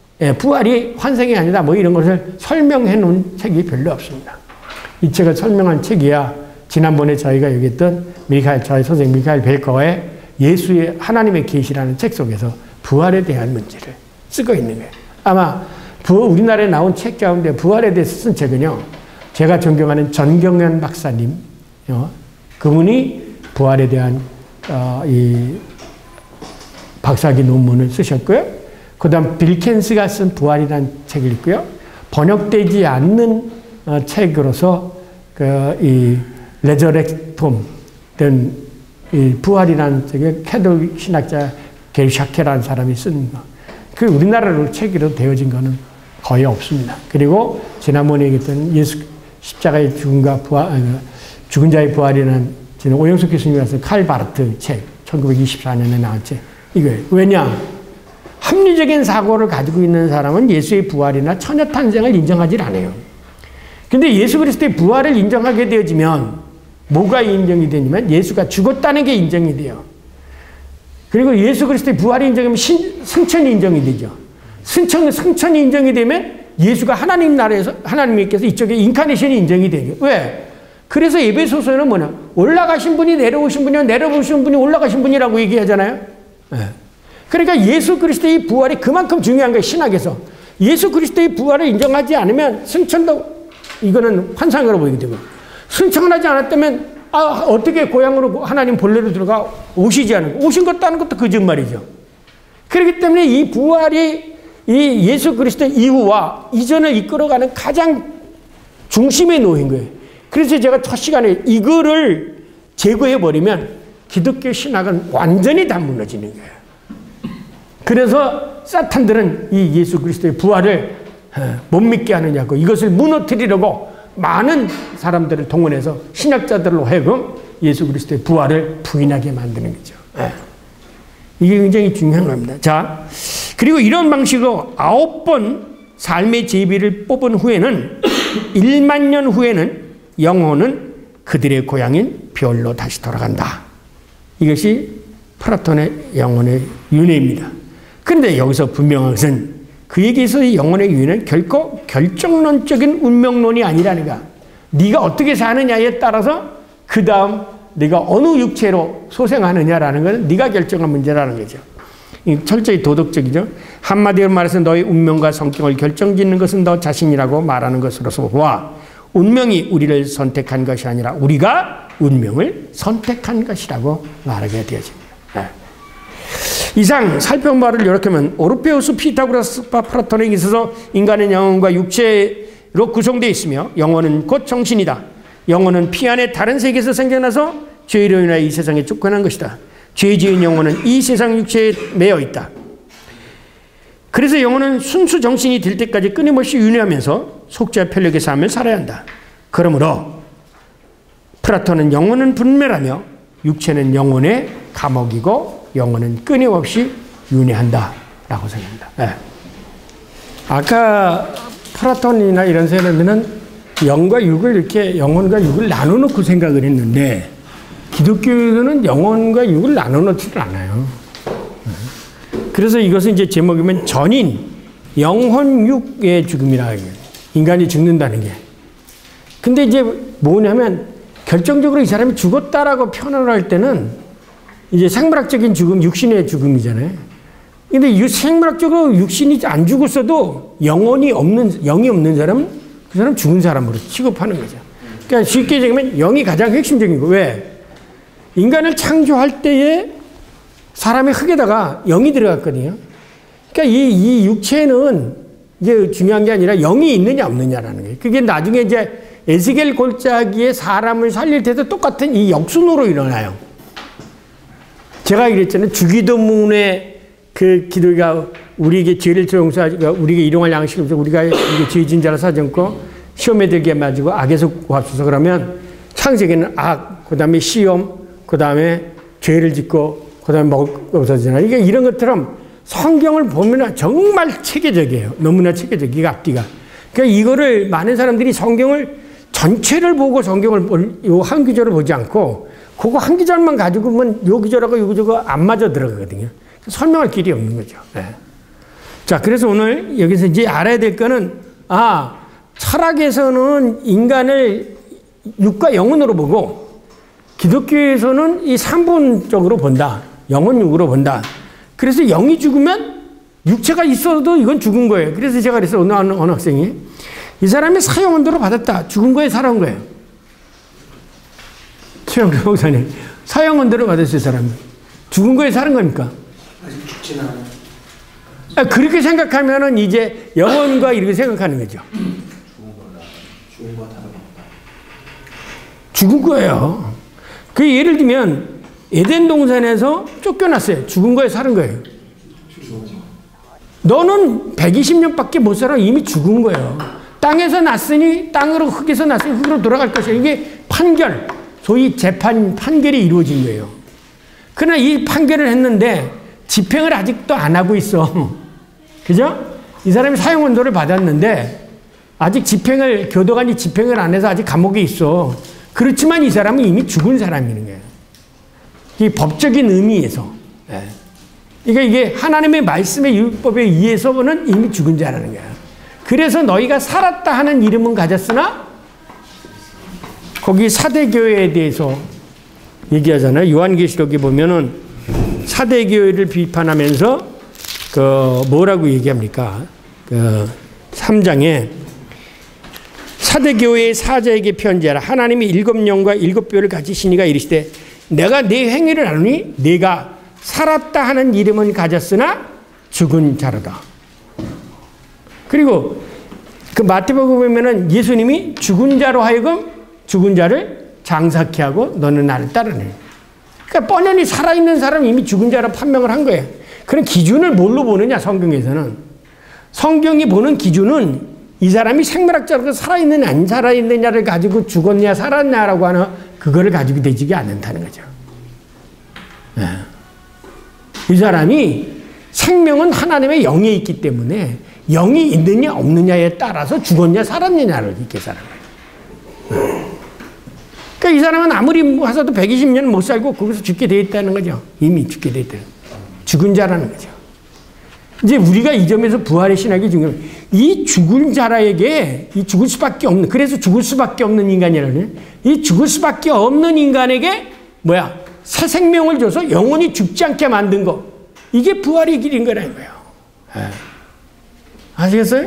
부활이 환생이 아니다 뭐 이런 것을 설명해 놓은 책이 별로 없습니다. 이 책을 설명한 책이야 지난번에 저희가 얘기했던 미카엘, 저희 선생님 미카엘 벨커의 예수의 하나님의 계시라는 책 속에서 부활에 대한 문제를 쓰고 있는 거예요. 아마 우리나라에 나온 책 가운데 부활에 대해서 쓴 책은요, 제가 존경하는 전경련 박사님, 그분이 부활에 대한 어, 이 박사학위 논문을 쓰셨고요. 그 다음 빌켄스가 쓴 부활이라는 책을 있고요. 번역되지 않는 어, 책으로서 그 이 레저렉톰 된 이 부활이라는 책에 캐톨릭 신학자 게리 샤케라는 사람이 쓴 거. 그 우리나라로 책으로 되어진 거는 거의 없습니다. 그리고 지난번에 얘기했던 예수 십자가의 죽음과 부활, 아니, 죽은 자의 부활이라는 저는 오영숙 교수님이 쓴 칼 바르트 책, 천구백이십사 년에 나온 책. 이거예요. 왜냐? 합리적인 사고를 가지고 있는 사람은 예수의 부활이나 처녀 탄생을 인정하지 않아요. 근데 예수 그리스도의 부활을 인정하게 되어지면 뭐가 인정이 되냐면 예수가 죽었다는 게 인정이 돼요. 그리고 예수 그리스도의 부활이 인정되면 신, 승천이 인정이 되죠. 승천, 승천이 인정이 되면 예수가 하나님 나라에서, 하나님께서 이쪽에 인카네이션이 인정이 되죠. 왜? 그래서 에베소서는 뭐냐? 올라가신 분이 내려오신 분이요, 내려오신 분이 올라가신 분이라고 얘기하잖아요. 네. 그러니까 예수 그리스도의 부활이 그만큼 중요한 거예요, 신학에서. 예수 그리스도의 부활을 인정하지 않으면 승천도, 이거는 환상으로 보이게 되고, 승천을 하지 않았다면, 아, 어떻게 고향으로 하나님 본래로 들어가 오시지 않은 거. 오신 것도 하는 것도 거짓말이죠. 그렇기 때문에 이 부활이 이 예수 그리스도 이후와 이전을 이끌어가는 가장 중심에 놓인 거예요. 그래서 제가 첫 시간에 이거를 제거해버리면 기독교 신학은 완전히 다 무너지는 거예요. 그래서 사탄들은 이 예수 그리스도의 부활을 못 믿게 하느냐고 이것을 무너뜨리려고 많은 사람들을 동원해서 신학자들로 하여금 예수 그리스도의 부활을 부인하게 만드는 거죠. 이게 굉장히 중요한 겁니다. 자, 그리고 이런 방식으로 아홉 번 삶의 제비를 뽑은 후에는 일만 년 후에는 영혼은 그들의 고향인 별로 다시 돌아간다. 이것이 플라톤의 영혼의 윤회입니다. 그런데 여기서 분명한 것은 그에게서의 영혼의 윤회는 결코 결정론적인 운명론이 아니라는 거야. 네가 어떻게 사느냐에 따라서 그 다음 네가 어느 육체로 소생하느냐라는 것은 네가 결정한 문제라는 거죠. 철저히 도덕적이죠. 한마디로 말해서 너의 운명과 성격을 결정짓는 것은 너 자신이라고 말하는 것으로서 와 운명이 우리를 선택한 것이 아니라 우리가 운명을 선택한 것이라고 말하게 되어집니다. 네. 이상 살펴본 바를 이렇게 하면 오르페우스, 피타고라스와 플라톤에 있어서 인간은 영혼과 육체로 구성되어 있으며 영혼은 곧 정신이다. 영혼은 피 안에 다른 세계에서 생겨나서 죄로 인하여 이 세상에 쫓겨난 것이다. 죄 지은 영혼은 이 세상 육체에 매여 있다. 그래서 영혼은 순수 정신이 될 때까지 끊임없이 윤회하면서 속죄와 편력의 삶을 살아야 한다. 그러므로 플라톤은 영혼은 분멸하며 육체는 영혼의 감옥이고 영혼은 끊임없이 윤회한다 라고 생각합니다. 네. 아까 플라톤이나 이런 사람들은 영과 육을 이렇게 영혼과 육을 나눠놓고 생각을 했는데 기독교에서는 영혼과 육을 나눠놓지를 않아요. 그래서 이것은 이제 제목이면 전인, 영혼 육의 죽음이라 해요. 인간이 죽는다는 게. 근데 이제 뭐냐면 결정적으로 이 사람이 죽었다라고 표현을 할 때는 이제 생물학적인 죽음, 육신의 죽음이잖아요. 근데 생물학적으로 육신이 안 죽었어도 영혼이 없는, 영이 없는 사람은 그 사람 죽은 사람으로 취급하는 거죠. 그러니까 쉽게 얘기하면 영이 가장 핵심적인 거. 왜? 인간을 창조할 때에 사람의 흙에다가 영이 들어갔거든요. 그러니까 이, 이 육체는 이제 중요한 게 아니라 영이 있느냐 없느냐라는 거예요. 그게 나중에 이제 에스겔 골짜기에 사람을 살릴 때도 똑같은 이 역순으로 일어나요. 제가 그랬잖아요. 주기도문에 그 기도가 우리에게 죄를 용서하고 우리에게 일용할 양식을 주고 우리가 죄 지은 자라 사정고 시험에 들게 마지고 악에서 구합소서. 그러면 창세기는 악, 그 다음에 시험, 그 다음에 죄를 짓고 그 다음에 먹을 거 없어지잖아요. 이게 이런 것처럼 성경을 보면 정말 체계적이에요. 너무나 체계적, 이 앞뒤가. 그러니까 이거를 많은 사람들이 성경을 전체를 보고 성경을 요 한 구절을 보지 않고 그거 한 구절만 가지고 보면 요 구절하고 요 구절하고 안 맞아 들어가거든요. 설명할 길이 없는 거죠. 네. 자, 그래서 오늘 여기서 이제 알아야 될 거는 아, 철학에서는 인간을 육과 영혼으로 보고 기독교에서는 이 삼분적으로 본다. 영혼 육으로 본다. 그래서 영이 죽으면 육체가 있어도 이건 죽은 거예요. 그래서 제가 그래서 어느, 어느 학생이 이 사람이 사형언도로 받았다. 죽은 거에 살아온 거예요. 최영규 목사님. 사형언도로 받았어요, 사람이. 죽은 거에 사는 겁니까? 아직 죽지는 않아요. 아, 그렇게 생각하면은 이제 영혼과 이렇게 생각하는 거죠. 죽은 거다. 죽은 거 다름없다. 죽은 거예요. 그 예를 들면 에덴 동산에서 쫓겨났어요. 죽은 거에 사는 거예요. 너는 백이십 년밖에 못 살아. 이미 죽은 거예요. 땅에서 났으니 땅으로 흙에서 났으니 흙으로 돌아갈 것이야. 이게 판결, 소위 재판, 판결이 이루어진 거예요. 그러나 이 판결을 했는데 집행을 아직도 안 하고 있어. 그죠? 이 사람이 사형원도를 받았는데 아직 집행을, 교도관이 집행을 안 해서 아직 감옥에 있어. 그렇지만 이 사람은 이미 죽은 사람이는 거예요. 이 법적인 의미에서. 네. 그러니까 이게 하나님의 말씀의 율법에 의해서는 이미 죽은 자라는 거야. 그래서 너희가 살았다 하는 이름은 가졌으나 거기 사대교회에 대해서 얘기하잖아요. 요한계시록에 보면은 사대교회를 비판하면서 그 뭐라고 얘기합니까? 그 삼 장에 사대교회의 사자에게 편지하라. 하나님이 일곱 영과 일곱 뼈를 가지시니가 이르시되 내가 네 행위를 아노니 네가 살았다 하는 이름은 가졌으나 죽은 자로다. 그리고 그 마태복음 보면은 예수님이 죽은 자로 하여금 죽은 자를 장사케 하고 너는 나를 따르네. 그러니까 뻔히 살아있는 사람은 이미 죽은 자로 판명을 한 거예요. 그런 기준을 뭘로 보느냐, 성경에서는. 성경이 보는 기준은 이 사람이 생물학적으로 살아있느냐 안 살아있느냐를 가지고 죽었냐 살았냐라고 하는 그거를 가지고 되지가 않는다는 거죠. 네. 이 사람이 생명은 하나님의 영에 있기 때문에 영이 있느냐 없느냐에 따라서 죽었냐 살았느냐를 이렇게 살아요. 그러니까 이 사람은 아무리 와서도 백이십 년 못 살고 거기서 죽게 돼 있다는 거죠. 이미 죽게 돼 있다는 죽은 자라는 거죠. 이제 우리가 이 점에서 부활의 신학이 중요해요. 이 죽은 자라에게 이 죽을 수밖에 없는, 그래서 죽을 수밖에 없는 인간이라는, 이 죽을 수밖에 없는 인간에게 뭐야? 새 생명을 줘서 영원히 죽지 않게 만든 거. 이게 부활의 길인 거라는 거예요. 네. 아시겠어요?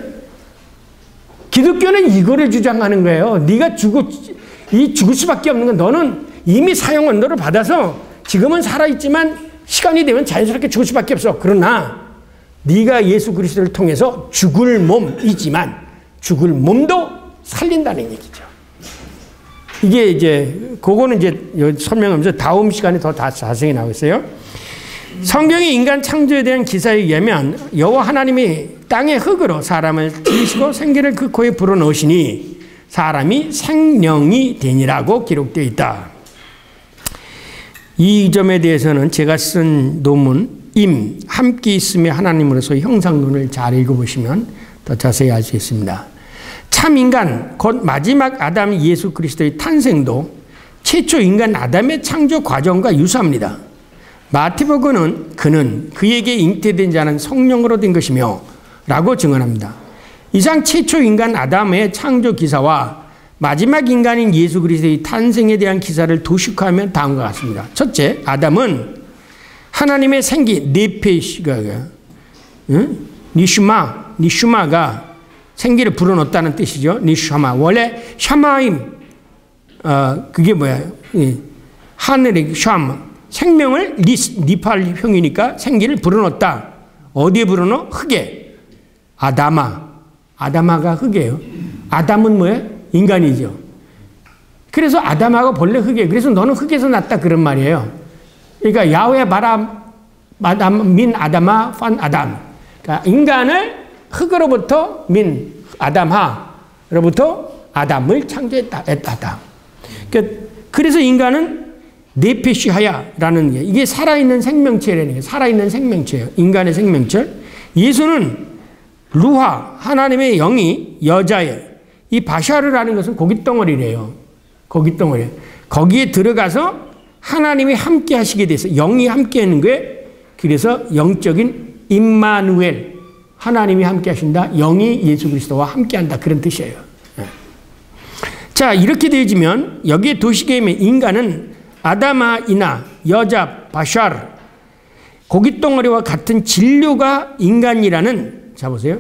기독교는 이거를 주장하는 거예요. 네가 죽을, 이 죽을 수밖에 없는 건 너는 이미 사형 언도를 받아서 지금은 살아있지만 시간이 되면 자연스럽게 죽을 수밖에 없어. 그러나 네가 예수 그리스도를 통해서 죽을 몸이지만 죽을 몸도 살린다는 얘기죠. 이게 이제 그거는 이제 설명하면서 다음 시간에 더 자세히 나오겠어요. 성경의 인간 창조에 대한 기사에 의하면 여호와 하나님이 땅의 흙으로 사람을 지으시고 생기를 그 코에 불어넣으시니 사람이 생명이 되니라고 기록되어 있다. 이 점에 대해서는 제가 쓴 논문 임, 함께 있음의 하나님으로서 형상론을 잘 읽어보시면 더 자세히 알 수 있습니다. 참 인간, 곧 마지막 아담 예수 그리스도의 탄생도 최초 인간 아담의 창조 과정과 유사합니다. 마태복음은 그는 그에게 잉태된 자는 성령으로 된 것이며 라고 증언합니다. 이상 최초 인간 아담의 창조 기사와 마지막 인간인 예수 그리스도의 탄생에 대한 기사를 도식화하면 다음과 같습니다. 첫째, 아담은 하나님의 생기, 네페시가, 응? 니슈마, 니슈마가 생기를 불어넣었다는 뜻이죠. 니슈마. 원래 샤마임, 어, 그게 뭐야? 하늘의 샤마. 생명을 니, 니팔형이니까 생기를 불어넣었다. 어디에 불어넣어? 흙에. 아다마. 아다마가 흙이에요. 아담은 뭐예요? 인간이죠. 그래서 아담하고 본래 흙이에요. 그래서 너는 흙에서 났다 그런 말이에요. 그러니까 야훼 바람 아담 민 아담아 판 아담. 그러니까 인간을 흙으로부터 민 아담하로부터 아담을 창조했다. 아담. 그래서 인간은 네페시하야라는 게 이게 살아있는 생명체라는 게 살아있는 생명체예요. 인간의 생명체. 예수는 루하 하나님의 영이 여자의 이 바샤르라는 것은 고깃덩어리래요. 고깃덩어리. 거기에 들어가서 하나님이 함께 하시게 돼서 영이 함께 하는 거예요. 그래서 영적인 임마누엘 하나님이 함께 하신다. 영이 예수 그리스도와 함께 한다. 그런 뜻이에요. 자, 이렇게 되어지면 여기에 도시계임의 인간은 아다마이나 여자 바샤르 고깃덩어리와 같은 진료가 인간이라는, 자 보세요.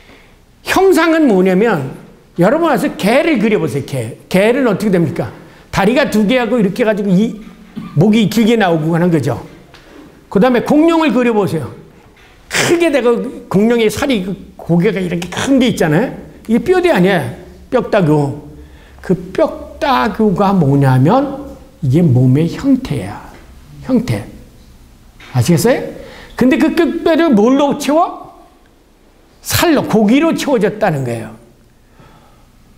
형상은 뭐냐면 여러분 와서 개를 그려보세요. 개. 개는 어떻게 됩니까? 다리가 두 개하고 이렇게 해가지고 이 목이 길게 나오고 하는 거죠. 그 다음에 공룡을 그려보세요. 크게 되고 공룡의 살이 고개가 이렇게 큰 게 있잖아요. 이게 뼈대 아니야. 뼈다구. 그 뼈다구가 뭐냐면 이게 몸의 형태야. 형태. 아시겠어요? 근데 그 뼈를 뭘로 채워? 살로, 고기로 채워졌다는 거예요.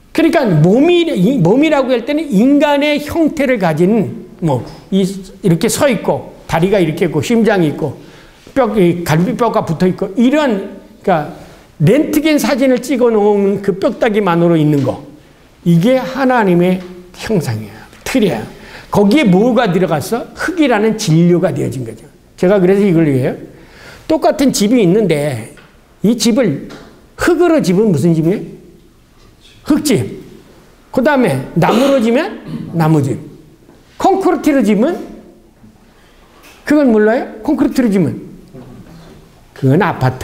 그러니까 몸이, 몸이라고 할 때는 인간의 형태를 가진, 뭐, 이, 이렇게 서 있고, 다리가 이렇게 있고, 심장이 있고, 뼈, 갈비뼈가 붙어 있고, 이런, 그러니까, 렌트겐 사진을 찍어 놓은 그 뼈다귀만으로 있는 거. 이게 하나님의 형상이야. 틀이야. 거기에 뭐가 들어갔어? 흙이라는 진료가 되어진 거죠. 제가 그래서 이걸 얘기해요. 똑같은 집이 있는데, 이 집을, 흙으로 집은 무슨 집이에요? 흙집. 그 다음에 나무로 지면 나무집. 콘크리트로 지면 그건 몰라요? 콘크리트로 지면 그건 아파트.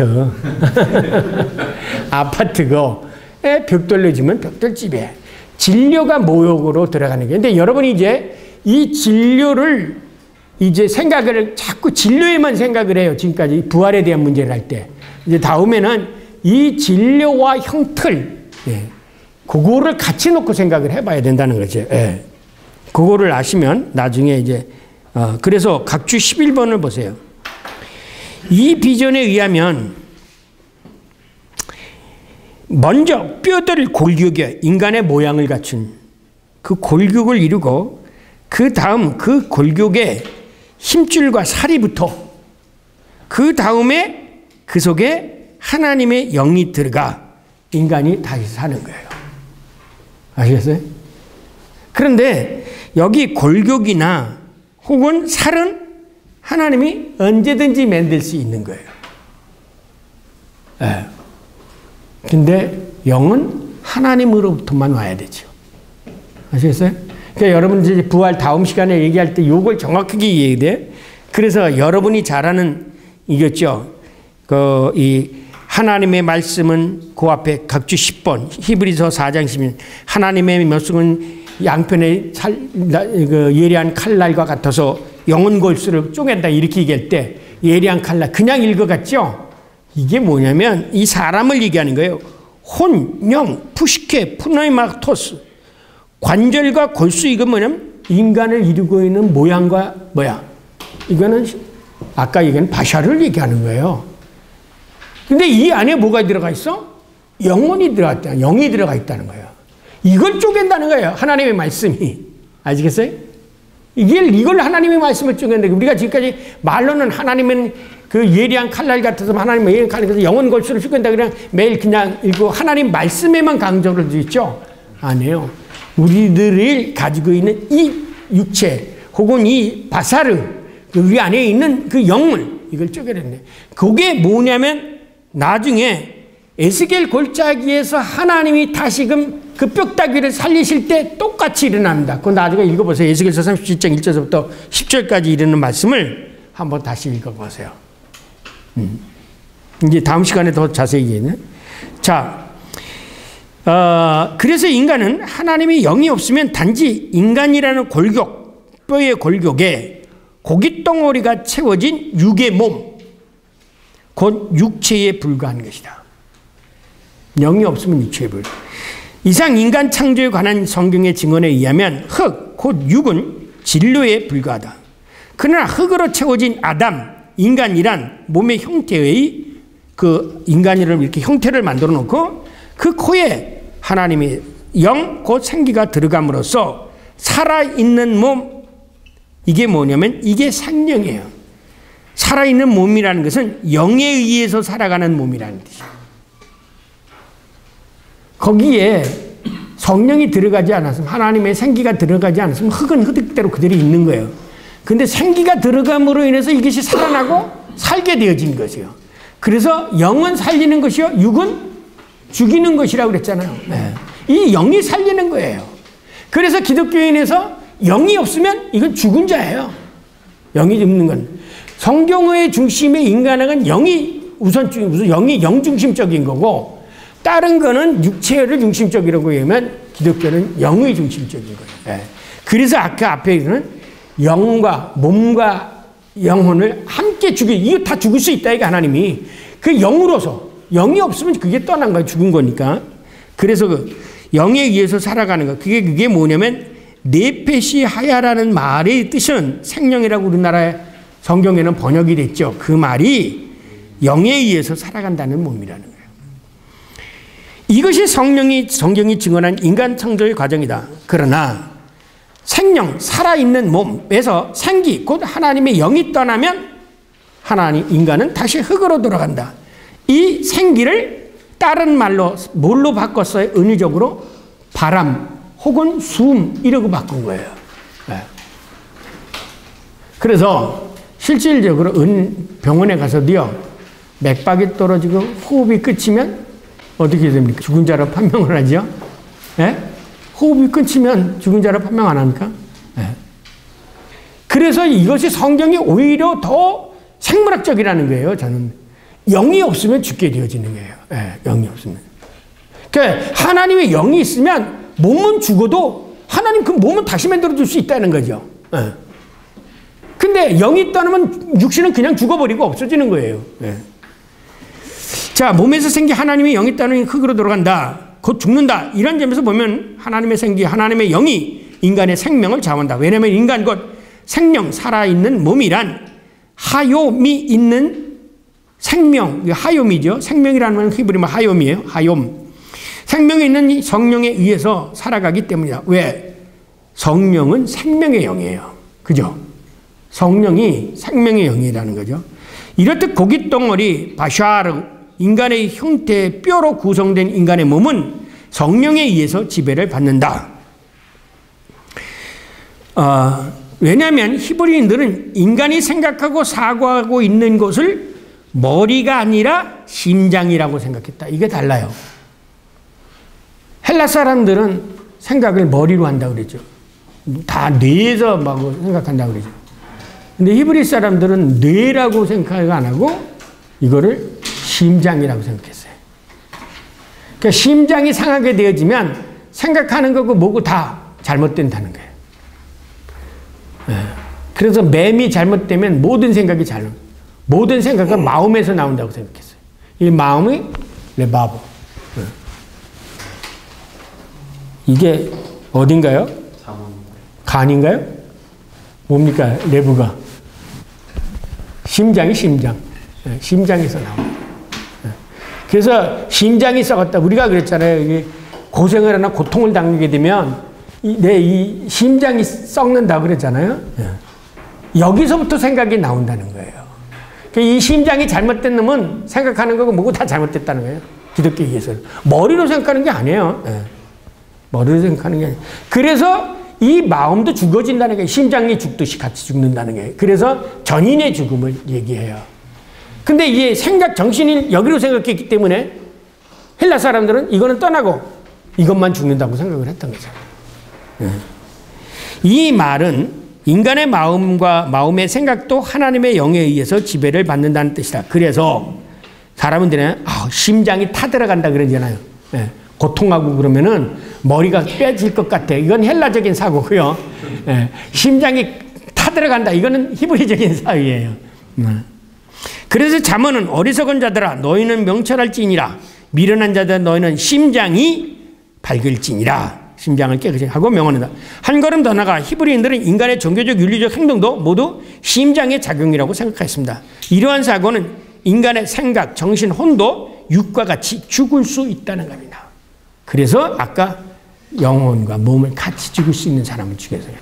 아파트고 벽돌로 지면 벽돌집이에요. 진료가 모욕으로 들어가는 게. 근데 여러분이 이제 이 진료를 이제 생각을 자꾸 진료에만 생각을 해요. 지금까지 부활에 대한 문제를 할 때. 이제 다음에는 이 진료와 형틀, 예. 그거를 같이 놓고 생각을 해봐야 된다는 거죠. 예. 그거를 아시면 나중에 이제, 어, 그래서 각주 십일 번을 보세요. 이 비전에 의하면 먼저 뼈들 골격에 인간의 모양을 갖춘 그 골격을 이루고 그 다음 그 골격에 힘줄과 살이 붙어 그 다음에 그 속에 하나님의 영이 들어가 인간이 다시 사는 거예요. 아시겠어요? 그런데 여기 골격이나 혹은 살은 하나님이 언제든지 만들 수 있는 거예요. 예. 근데 영은 하나님으로부터만 와야 되죠. 아시겠어요? 그러니까 여러분 이제 부활 다음 시간에 얘기할 때 이걸 정확하게 얘기돼. 그래서 여러분이 잘 아는 이겼죠. 그, 이, 하나님의 말씀은 그 앞에 각주 십 번, 히브리서 사 장 십 년, 하나님의 말씀은 양편의 살, 그 예리한 칼날과 같아서 영혼 골수를 쪼갠다. 이렇게 얘기할 때, 예리한 칼날, 그냥 읽어갔죠? 이게 뭐냐면, 이 사람을 얘기하는 거예요. 혼, 영, 푸시케, 푸나이마토스. 관절과 골수, 이거 뭐냐면, 인간을 이루고 있는 모양과 뭐야? 이거는, 아까 얘기한 바샤를 얘기하는 거예요. 근데 이 안에 뭐가 들어가 있어? 영혼이 들어갔다. 영이 들어가 있다는 거예요. 이걸 쪼갠다는 거예요. 하나님의 말씀이. 아시겠어요? 이게, 이걸 하나님의 말씀을 쪼갠다. 우리가 지금까지 말로는 하나님은 그 예리한 칼날 같아서 하나님의 예리한 칼날 같아서 영혼 골수를 쪼갠다. 그냥 매일 그냥 읽고 하나님 말씀에만 강조를 주죠. 아니에요. 우리들이 가지고 있는 이 육체 혹은 이 바사르, 우리 안에 있는 그 영을 이걸 쪼개냈네. 그게 뭐냐면 나중에 에스겔 골짜기에서 하나님이 다시금 그 뼈다귀를 살리실 때 똑같이 일어납니다. 그거 나중에 읽어보세요. 에스겔서 삼십칠 장 일 절부터 십 절까지 이르는 말씀을 한번 다시 읽어보세요. 음. 이제 다음 시간에 더 자세히 얘기해. 자, 어, 그래서 인간은 하나님의 영이 없으면 단지 인간이라는 골격, 뼈의 골격에 고깃덩어리가 채워진 육의 몸, 곧 육체에 불과한 것이다. 영이 없으면 육체에 불과. 이상 인간 창조에 관한 성경의 증언에 의하면 흙, 곧 육은 진료에 불과하다. 그러나 흙으로 채워진 아담, 인간이란 몸의 형태의 그 인간이를 이렇게 형태를 만들어 놓고 그 코에 하나님의 영, 곧 생기가 들어감으로써 살아있는 몸, 이게 뭐냐면 이게 생명이에요. 살아있는 몸이라는 것은 영에 의해서 살아가는 몸이라는 뜻이에요. 거기에 성령이 들어가지 않았으면, 하나님의 생기가 들어가지 않았으면 흙은 흙대로 그대로 있는 거예요. 근데 생기가 들어감으로 인해서 이것이 살아나고 살게 되어진 것이에요. 그래서 영은 살리는 것이요, 육은 죽이는 것이라고 그랬잖아요. 네. 이 영이 살리는 거예요. 그래서 기독교인에서 영이 없으면 이건 죽은 자예요. 영이 없는 건. 성경의 중심의 인간은 영이 우선적인, 우선 영이 영중심적인 거고, 다른 거는 육체를 중심적이라고 하면 기독교는 영의 중심적인 거예요. 네. 그래서 아까 앞에는 영과 몸과 영혼을 함께 죽여, 이거 다 죽을 수 있다, 이게 하나님이. 그 영으로서, 영이 없으면 그게 떠난 거예요. 죽은 거니까. 그래서 그 영에 의해서 살아가는 거. 그게, 그게 뭐냐면, 네페시 하야라는 말의 뜻은 생명이라고 우리나라 성경에는 번역이 됐죠. 그 말이 영에 의해서 살아간다는 몸이라는 거예요. 이것이 성령이 성경이 증언한 인간 창조의 과정이다. 그러나 생명, 살아있는 몸에서 생기, 곧 하나님의 영이 떠나면 하나님, 인간은 다시 흙으로 돌아간다. 이 생기를 다른 말로 뭘로 바꿨어요? 은유적으로 바람 혹은 숨 이라고 바꾼 거예요. 네. 그래서 실질적으로 은 병원에 가서도요, 맥박이 떨어지고 호흡이 끊기면 어떻게 됩니까? 죽은 자로 판명을 하죠. 네? 호흡이 끊기면 죽은 자로 판명 안 합니까? 네. 그래서 이것이 성경이 오히려 더 생물학적이라는 거예요. 저는 영이 없으면 죽게 되어지는 거예요. 네, 영이 없으면. 그러니까 하나님의 영이 있으면 몸은 죽어도 하나님 그 몸은 다시 만들어줄 수 있다는 거죠. 네. 근데 영이 떠나면 육신은 그냥 죽어버리고 없어지는 거예요. 네. 자, 몸에서 생기 하나님의 영이 떠나면 흙으로 돌아간다. 곧 죽는다. 이런 점에서 보면 하나님의 생기, 하나님의 영이 인간의 생명을 좌우한다. 왜냐하면 인간 곧 생명, 살아있는 몸이란 하욤이 있는 생명, 하욤이죠. 생명이라는 건 히브리말 하욤이에요. 하욤. 생명이 있는 성령에 의해서 살아가기 때문이다. 왜? 성령은 생명의 영이에요. 그죠? 성령이 생명의 영이라는 거죠. 이렇듯 고깃덩어리, 바샤르, 인간의 형태의 뼈로 구성된 인간의 몸은 성령에 의해서 지배를 받는다. 어, 왜냐하면 히브리인들은 인간이 생각하고 사고하고 있는 것을 머리가 아니라 심장이라고 생각했다. 이게 달라요. 헬라 사람들은 생각을 머리로 한다고 그랬죠. 다 뇌에서 막 생각한다고 그러죠. 근데 히브리 사람들은 뇌라고 생각 안 하고 이거를 심장이라고 생각했어요. 그러니까 심장이 상하게 되어지면 생각하는 거고 뭐고 다 잘못된다는 거예요. 그래서 맴이 잘못되면 모든 생각이 잘못, 모든 생각은 마음에서 나온다고 생각했어요. 이 마음이 레바보. 이게 어딘가요? 간인가요? 뭡니까? 레브가. 심장이 심장. 심장에서 나옵니다. 그래서 심장이 썩었다. 우리가 그랬잖아요. 이게 고생을 하나 고통을 당하게 되면 내 이 심장이 썩는다 그랬잖아요. 여기서부터 생각이 나온다는 거예요. 이 심장이 잘못된 놈은 생각하는 거고 뭐고 다 잘못됐다는 거예요. 기독교에서는. 머리로 생각하는 게 아니에요. 머리로 생각하는 게 아니에요. 그래서 이 마음도 죽어진다는 거예요. 심장이 죽듯이 같이 죽는다는 거예요. 그래서 전인의 죽음을 얘기해요. 근데 이게 생각, 정신이 여기로 생각했기 때문에 헬라 사람들은 이거는 떠나고 이것만 죽는다고 생각을 했던 거죠. 이 말은 인간의 마음과 마음의 생각도 하나님의 영에 의해서 지배를 받는다는 뜻이다. 그래서 사람은 되네, 아, 심장이 타들어간다 그러잖아요. 예, 고통하고 그러면은 머리가 빼질 것 같아. 이건 헬라적인 사고고요. 예, 심장이 타들어간다. 이거는 히브리적인 사유예요. 음. 그래서 잠언은 어리석은 자들아 너희는 명철할지니라 미련한 자들아 너희는 심장이 밝을지니라. 심장을 깨끗이 하고 명언한다. 한 걸음 더 나가 히브리인들은 인간의 종교적 윤리적 행동도 모두 심장의 작용이라고 생각했습니다. 이러한 사고는 인간의 생각, 정신, 혼도 육과 같이 죽을 수 있다는 겁니다. 그래서 아까 영혼과 몸을 같이 죽일 수 있는 사람을 죽여서잖아요.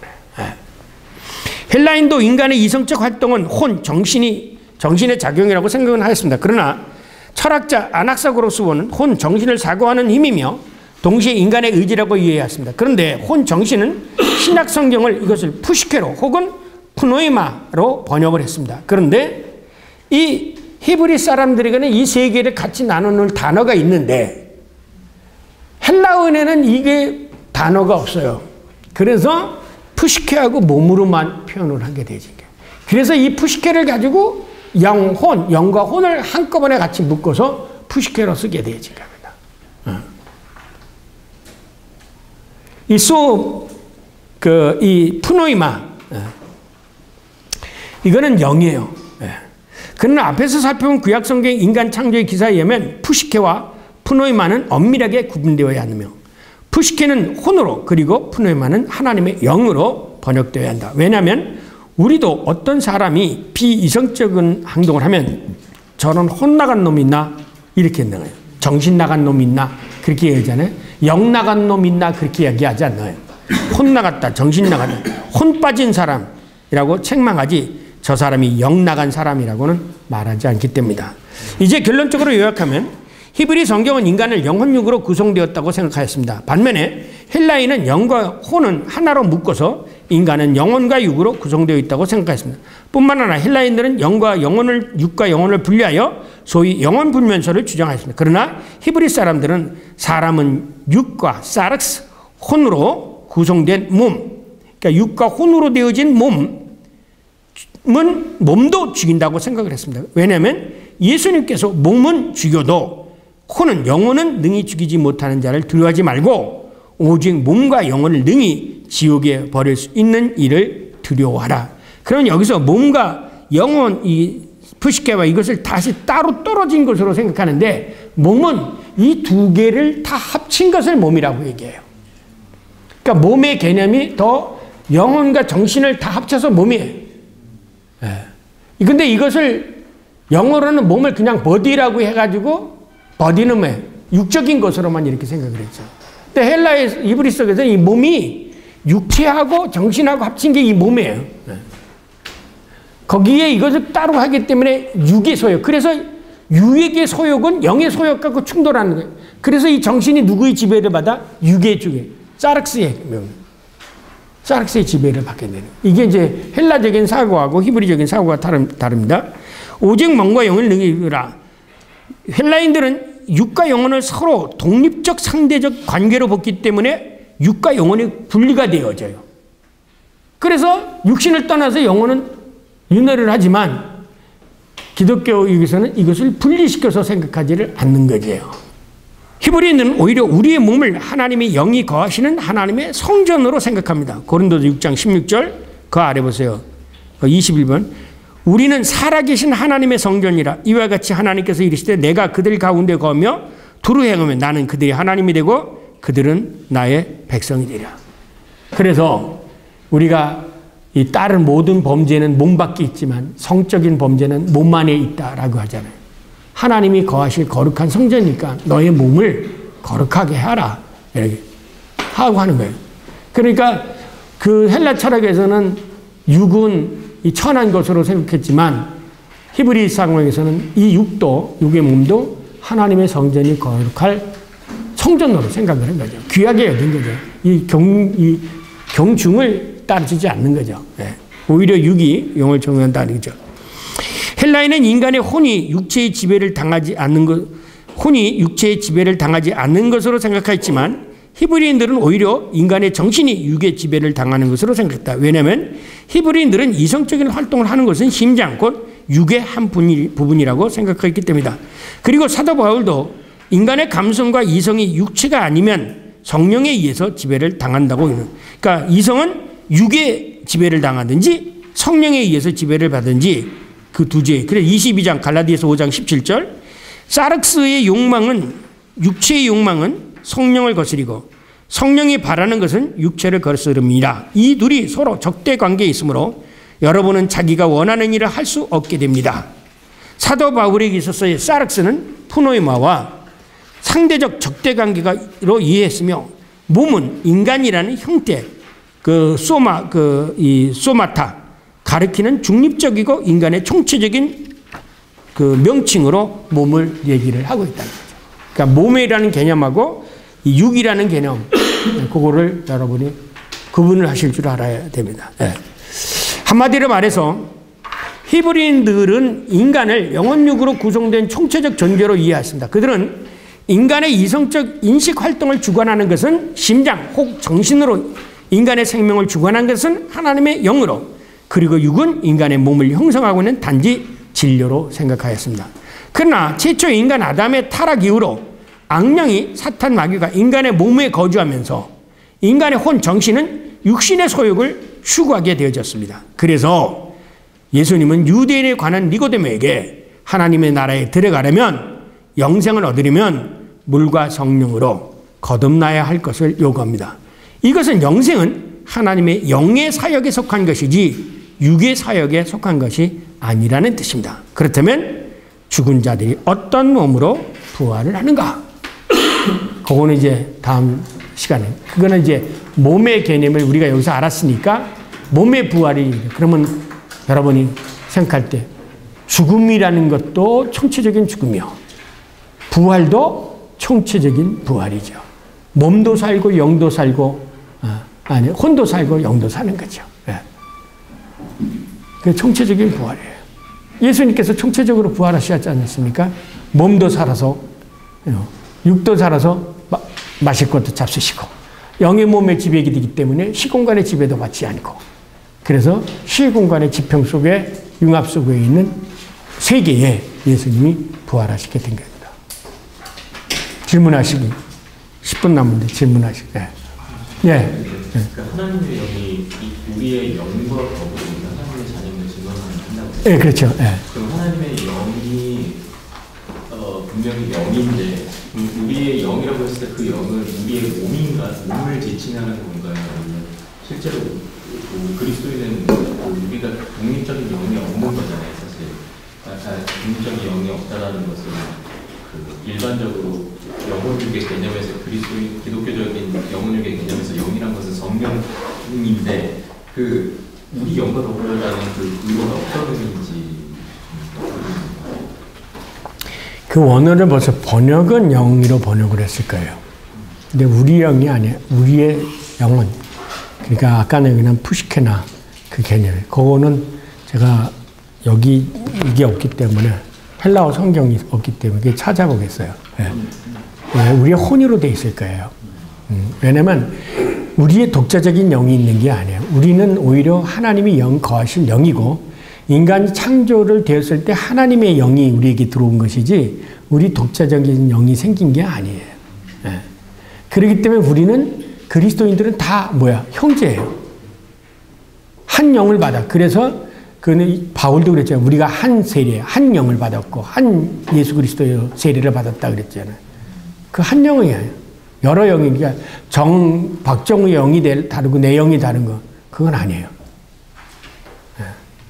헬라인도 인간의 이성적 활동은 혼, 정신이 정신의 작용이라고 생각은 하였습니다. 그러나 철학자 아낙사고로스는 혼, 정신을 사고하는 힘이며 동시에 인간의 의지라고 이해했습니다. 그런데 혼, 정신은 신약 성경을 이것을 푸시케로 혹은 푸노이마로 번역을 했습니다. 그런데 이 히브리 사람들에게는 이 세 개를 같이 나누는 단어가 있는데 헬라어에는 이게 단어가 없어요. 그래서 푸시케하고 몸으로만 표현을 하게 되지. 그래서 이 푸시케를 가지고 영혼, 영과 혼을 한꺼번에 같이 묶어서 푸시케로 쓰게 되지. 이 소, 그, 이 푸노이마, 이거는 영이에요. 그러나 앞에서 살펴본 구약성경 인간 창조의 기사에 의하면 푸시케와 푸노이마는 엄밀하게 구분되어야 하며 푸시케는 혼으로 그리고 푸노이마는 하나님의 영으로 번역되어야 한다. 왜냐하면 우리도 어떤 사람이 비이성적인 행동을 하면 저런 혼 나간 놈이 있나? 이렇게 한다는 거예요. 정신 나간 놈이 있나? 그렇게 얘기하잖아요. 영 나간 놈 있나 그렇게 얘기하지 않나요? 혼 나갔다, 정신 나갔다, 혼 빠진 사람이라고 책망하지 저 사람이 영 나간 사람이라고는 말하지 않기 때문이다. 이제 결론적으로 요약하면 히브리 성경은 인간을 영혼육으로 구성되었다고 생각하였습니다. 반면에 헬라인은 영과 혼은 하나로 묶어서 인간은 영혼과 육으로 구성되어 있다고 생각했습니다. 뿐만 아니라 헬라인들은 영과 영혼을, 육과 영혼을 분리하여 소위 영혼 불면서를 주장했습니다. 그러나 히브리 사람들은 사람은 육과 사르스, 혼으로 구성된 몸, 그러니까 육과 혼으로 되어진 몸은 몸도 죽인다고 생각을 했습니다. 왜냐하면 예수님께서 몸은 죽여도 혼은 영혼은 능히 죽이지 못하는 자를 두려워하지 말고 오직 몸과 영혼을 능히 지옥에 버릴 수 있는 일을 두려워하라. 그러면 여기서 몸과 영혼, 이 푸시케와 이것을 다시 따로 떨어진 것으로 생각하는데 몸은 이 두 개를 다 합친 것을 몸이라고 얘기해요. 그러니까 몸의 개념이 더 영혼과 정신을 다 합쳐서 몸이에요. 예. 근데 이것을 영어로는 몸을 그냥 버디라고 해가지고 버디는 왜? 육적인 것으로만 이렇게 생각을 했죠. 근데 헬라의 이브리 속에서 이 몸이 육체하고 정신하고 합친 게 이 몸이에요. 네. 거기에 이것을 따로 하기 때문에 육의 소욕. 그래서 육의 소욕은 영의 소욕하고 충돌하는 거예요. 그래서 이 정신이 누구의 지배를 받아? 육의 주게. 사르스의 명. 사르스의 지배를 받게 되는. 이게 이제 헬라적인 사고하고 히브리적인 사고가 다릅, 다릅니다. 오직 몸과 영을 능히라. 헬라인들은 육과 영혼을 서로 독립적 상대적 관계로 봤기 때문에 육과 영혼이 분리가 되어져요. 그래서 육신을 떠나서 영혼은 윤회를 하지만 기독교에서는 이것을 분리시켜서 생각하지를 않는 거죠. 히브리인은 오히려 우리의 몸을 하나님의 영이 거하시는 하나님의 성전으로 생각합니다. 고린도서 육 장 십육 절 그 아래 보세요. 이십일 번 우리는 살아계신 하나님의 성전이라. 이와 같이 하나님께서 이르시되 내가 그들 가운데 거하며 두루 행하면 나는 그들이 하나님이 되고 그들은 나의 백성이 되리라. 그래서 우리가 이 다른 모든 범죄는 몸 밖에 있지만 성적인 범죄는 몸 안에 있다라고 하잖아요. 하나님이 거하실 거룩한 성전이니까 너의 몸을 거룩하게 하라 이렇게 하고 하는 거예요. 그러니까 그 헬라 철학에서는 육은 이 천한 것으로 생각했지만 히브리 상황에서는 이 육도, 육의 몸도 하나님의 성전이 거룩할 성전으로 생각을 한 거죠. 귀하게 여긴 거죠. 이 경, 이 경중을 따르지 않는 거죠. 네. 오히려 육이 영을 정의한다는 거죠. 헬라인은 인간의 혼이 육체의 지배를 당하지 않는 것, 혼이 육체의 지배를 당하지 않는 것으로 생각했지만 히브리인들은 오히려 인간의 정신이 육의 지배를 당하는 것으로 생각했다. 왜냐하면 히브리인들은 이성적인 활동을 하는 것은 심장, 곧 육의 한 부분이라고 생각했기 때문이다. 그리고 사도 바울도 인간의 감성과 이성이 육체가 아니면 성령에 의해서 지배를 당한다고 해요. 그러니까 이성은 육의 지배를 당하든지 성령에 의해서 지배를 받든지 그 두 죄. 그래서 이십이 장 갈라디아서 오 장 십칠 절 사르스의 욕망은 육체의 욕망은 성령을 거스리고 성령이 바라는 것은 육체를 거스름이라. 이 둘이 서로 적대 관계에 있으므로 여러분은 자기가 원하는 일을 할 수 없게 됩니다. 사도 바울에게 있어서의 사르스는 푸노이마와 상대적 적대 관계로 이해했으며 몸은 인간이라는 형태, 그 소마, 그 이 소마타 가리키는 중립적이고 인간의 총체적인 그 명칭으로 몸을 얘기를 하고 있다는 거죠. 그러니까 몸이라는 개념하고 이 육이라는 개념, 그거를 여러분이 구분을 하실 줄 알아야 됩니다. 네. 한마디로 말해서 히브리인들은 인간을 영혼육으로 구성된 총체적 존재로 이해했습니다. 그들은 인간의 이성적 인식 활동을 주관하는 것은 심장 혹 정신으로, 인간의 생명을 주관하는 것은 하나님의 영으로, 그리고 육은 인간의 몸을 형성하고 있는 단지 진료로 생각하였습니다. 그러나 최초 인간 아담의 타락 이후로 악령이 사탄 마귀가 인간의 몸에 거주하면서 인간의 혼 정신은 육신의 소욕을 추구하게 되어졌습니다. 그래서 예수님은 유대인에 관한 니고데모에게 하나님의 나라에 들어가려면, 영생을 얻으려면 물과 성령으로 거듭나야 할 것을 요구합니다. 이것은 영생은 하나님의 영의 사역에 속한 것이지 육의 사역에 속한 것이 아니라는 뜻입니다. 그렇다면 죽은 자들이 어떤 몸으로 부활을 하는가? 그거는 이제 다음 시간에. 그거는 이제 몸의 개념을 우리가 여기서 알았으니까 몸의 부활이, 그러면 여러분이 생각할 때 죽음이라는 것도 총체적인 죽음이요. 부활도 총체적인 부활이죠. 몸도 살고 영도 살고, 아, 아니, 혼도 살고 영도 사는 거죠. 예. 그 총체적인 부활이에요. 예수님께서 총체적으로 부활하셨지 않습니까? 몸도 살아서, 육도 살아서 마, 마실 것도 잡수시고, 영의 몸의 지배이기 되기 때문에 시공간의 지배도 받지 않고, 그래서 시공간의 지평 속에, 융합 속에 있는 세계에 예수님이 부활하시게 된 겁니다. 질문하시기. 십 분 남은데 질문하시기. 예. 예. 그러니까 하나님의 영이 우리의 영과 더불어 하나님의 자녀를 증언한다고. 예, 그렇죠. 예. 그럼 하나님의 영이 어, 분명히 영인데, 우리의 영이라고 했을 때 그 영은 우리의 몸인가, 몸을 지칭하는 건가요? 아니면 실제로 그 그리스도인은 그 우리가 독립적인 영이 없는 거잖아요, 사실. 아, 독립적인 영이 없다라는 것은 그 일반적으로 영혼육의 개념에서, 그리스도인 기독교적인 영혼육의 개념에서 영이란 것은 성령인데, 그 우리 영과 더불어라는 그 의도가 어떤 의미인지. 그 원어를 벌써 번역은 영으로 번역을 했을 거예요. 근데 우리 영이 아니에요. 우리의 영혼. 그러니까 아까 얘기한 푸시케나 그 개념. 그거는 제가 여기 이게 없기 때문에, 헬라어 성경이 없기 때문에 그게 찾아보겠어요. 예. 예, 우리의 혼으로 돼 있을 거예요. 음, 왜냐면 우리의 독자적인 영이 있는 게 아니에요. 우리는 오히려 하나님이 영 거하신 영이고, 인간이 창조를 되었을 때 하나님의 영이 우리에게 들어온 것이지 우리 독자적인 영이 생긴 게 아니에요. 예. 그렇기 때문에 우리는, 그리스도인들은 다 뭐야? 형제예요. 한 영을 받아. 그래서 그 바울도 그랬잖아요. 우리가 한 세례, 한 영을 받았고 한 예수 그리스도의 세례를 받았다 그랬잖아요. 그 한 영이에요. 여러 영이, 그러니까 정, 박정우의 영이 다르고 내 영이 다른 거, 그건 아니에요. 예.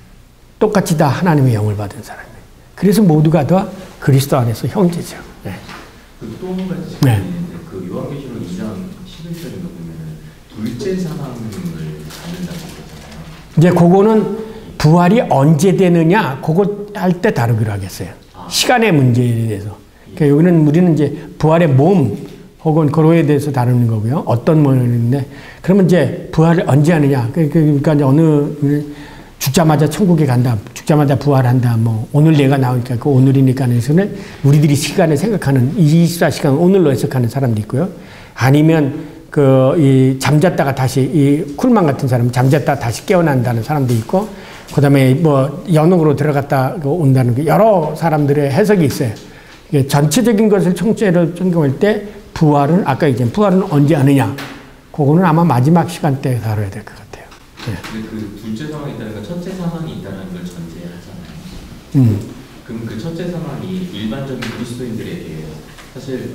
똑같이 다 하나님의 영을 받은 사람이에요. 그래서 모두가 다 그리스도 안에서 형제죠. 네. 그리고 또 한 가지 질문이 있는데, 그 요한계시록 이 장 십일 절인가 보면 둘째 사망을 갖는다고 그러잖아요. 이제 그거는 부활이 언제 되느냐, 그거 할 때 다루기로 하겠어요. 아. 시간의 문제에 대해서. 그러니까 여기는 우리는 이제 부활의 몸 혹은 그로에 대해서 다루는 거고요. 어떤 모습인데, 그러면 이제 부활을 언제 하느냐. 그러니까 이제 어느 죽자마자 천국에 간다, 죽자마자 부활한다, 뭐 오늘 내가 나오니까 그 오늘이니까 해서는 우리들이 시간을 생각하는 이십사 시간 오늘로 해석하는 사람도 있고요. 아니면 그 이 잠잤다가 다시 이 쿨만 같은 사람 잠잤다 다시 깨어난다는 사람도 있고, 그다음에 뭐 연옥으로 들어갔다 온다는 게 여러 사람들의 해석이 있어요. 이게 전체적인 것을 총체를 전공할 때 부활은 아까 얘기한 부활은 언제 하느냐, 그거는 아마 마지막 시간 때 다뤄야 될 것 같아요. 네. 근데 그 둘째 사망이 있다는 건 첫째 사망이 있다는 걸 전제하잖아요. 음. 그럼 그 첫째 사망이 일반적인 그리스도인들에게 사실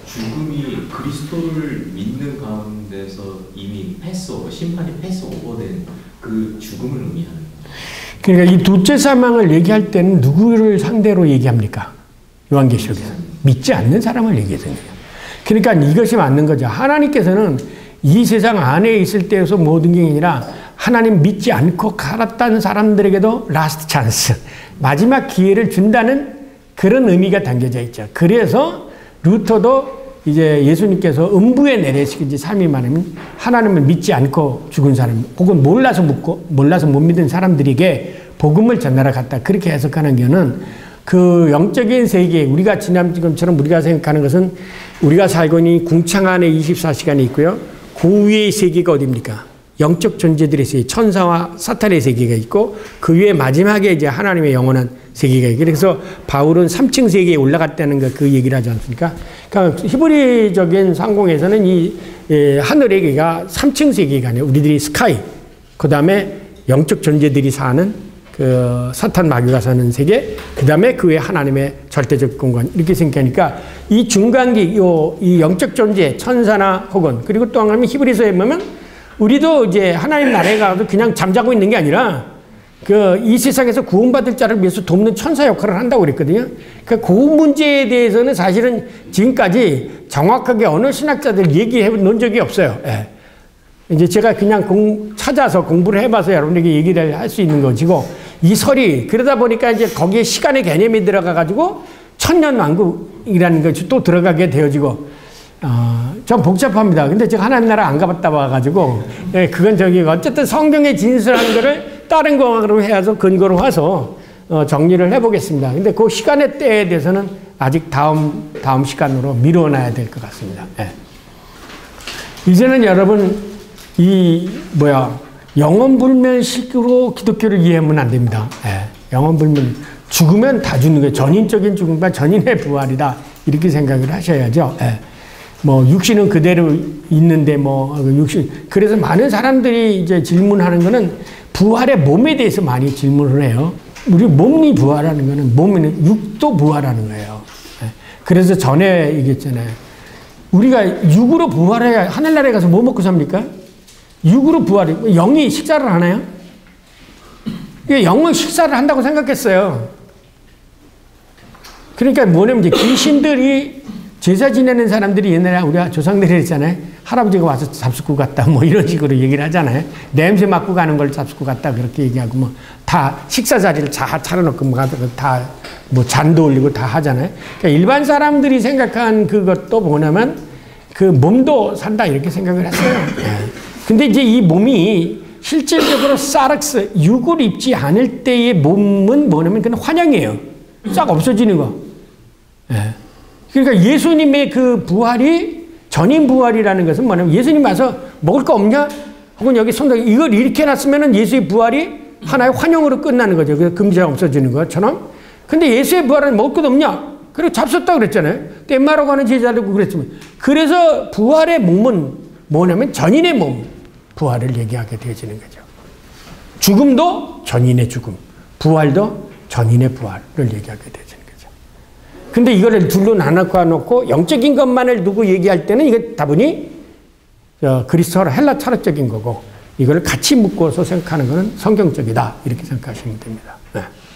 죽음이 그리스도를 믿는 가운데서 이미 패스오버, 심판이 패스오버된 그 죽음을 의미하는 거예요. 그러니까 이 둘째 사망을 얘기할 때는 누구를 상대로 얘기합니까? 요한계시록에서 믿지 않는 사람을 얘기해서요. 그러니까 이것이 맞는 거죠. 하나님께서는 이 세상 안에 있을 때에서 모든 게 아니라 하나님 믿지 않고 갈았다는 사람들에게도 라스트 찬스, 마지막 기회를 준다는 그런 의미가 담겨져 있죠. 그래서 루터도 이제 예수님께서 음부에 내리시기 삼 일 만이면 하나님을 믿지 않고 죽은 사람, 혹은 몰라서 묻고 몰라서 못 믿은 사람들에게 복음을 전하러 갔다, 그렇게 해석하는 경우는 그 영적인 세계, 우리가 지난번처럼 우리가 생각하는 것은 우리가 살고 있는 궁창 안에 이십사 시간이 있고요. 그 위의 세계가 어디입니까? 영적 존재들의 세계, 천사와 사탄의 세계가 있고, 그 위에 마지막에 이제 하나님의 영원한 세계가 있고, 그래서 바울은 삼 층 세계에 올라갔다는 거, 그 얘기를 하지 않습니까? 그러니까 히브리적인 상공에서는 이 예, 하늘의 세계가 삼 층 세계가 아니에요. 우리들이 스카이, 그 다음에 영적 존재들이 사는 그 사탄 마귀가 사는 세계, 그 다음에 그 외에 하나님의 절대적 공간, 이렇게 생각하니까 이 중간기, 요, 이 영적 존재, 천사나 혹은, 그리고 또 한 가지 히브리서에 보면 우리도 이제 하나님 나라에 가도 그냥 잠자고 있는 게 아니라 그 이 세상에서 구원받을 자를 위해서 돕는 천사 역할을 한다고 그랬거든요. 그, 그 문제에 대해서는 사실은 지금까지 정확하게 어느 신학자들 얘기해 놓은 적이 없어요. 예. 이제 제가 그냥 공, 찾아서 공부를 해봐서 여러분에게 얘기를 할 수 있는 것이고, 이 설이 그러다 보니까 이제 거기에 시간의 개념이 들어가가지고 천년왕국이라는 것이 또 들어가게 되어지고, 어, 좀 복잡합니다. 근데 제가 하나님 나라 안 가봤다 와가지고, 예, 그건 저기 어쨌든 성경에 진술한 거를 다른 거로 해서 근거로 와서 어, 정리를 해보겠습니다. 근데 그 시간의 때에 대해서는 아직 다음 다음 시간으로 미뤄놔야 될 것 같습니다. 예. 이제는 여러분 이 뭐야 영원불면식으로 기독교를 이해하면 안 됩니다. 예. 영원불면 죽으면 다 죽는 거예요. 전인적인 죽음과 전인의 부활이다 이렇게 생각을 하셔야죠. 예. 뭐 육신은 그대로 있는데 뭐 육신 그래서 많은 사람들이 이제 질문하는 거는 부활의 몸에 대해서 많이 질문을 해요. 우리 몸이 부활하는 거는 몸에는 육도 부활하는 거예요. 그래서 전에 얘기했잖아요. 우리가 육으로 부활해야 하늘나라에 가서 뭐 먹고 삽니까? 육으로 부활해. 영이 식사를 하나요? 영은 식사를 한다고 생각했어요. 그러니까 뭐냐면 이제 귀신들이 제사 지내는 사람들이 옛날에 우리 조상들이 했잖아요. 할아버지가 와서 잡숫고 갔다 뭐 이런 식으로 얘기를 하잖아요. 냄새 맡고 가는 걸 잡숫고 갔다 그렇게 얘기하고 뭐 다 식사 자리를 다 차려놓고 뭐 다 뭐 잔도 올리고 다 하잖아요. 그러니까 일반 사람들이 생각한 그것도 뭐냐면 그 몸도 산다 이렇게 생각을 했어요. 예. 근데 이제 이 몸이 실질적으로 사르스 육을 입지 않을 때의 몸은 뭐냐면 그냥 환영이에요. 싹 없어지는 거. 예. 그러니까 예수님의 그 부활이 전인 부활이라는 것은 뭐냐면 예수님 와서 먹을 거 없냐? 혹은 여기 성당 이걸 이렇게 놨으면 예수의 부활이 하나의 환영으로 끝나는 거죠. 그래서 금지가 없어지는 것처럼. 근데 예수의 부활은 먹을 것 없냐? 그리고 잡섰다고 그랬잖아요. 땜마러 가는 제자들고 그랬지만. 그래서 부활의 몸은 뭐냐면 전인의 몸, 부활을 얘기하게 되어지는 거죠. 죽음도 전인의 죽음, 부활도 전인의 부활을 얘기하게 되어지는 거죠. 근데 이거를 둘로 나눠놓고 영적인 것만을 두고 얘기할 때는 이게 다분히 그리스어 헬라 철학적인 거고 이걸 같이 묶어서 생각하는 것은 성경적이다 이렇게 생각하시면 됩니다. 네.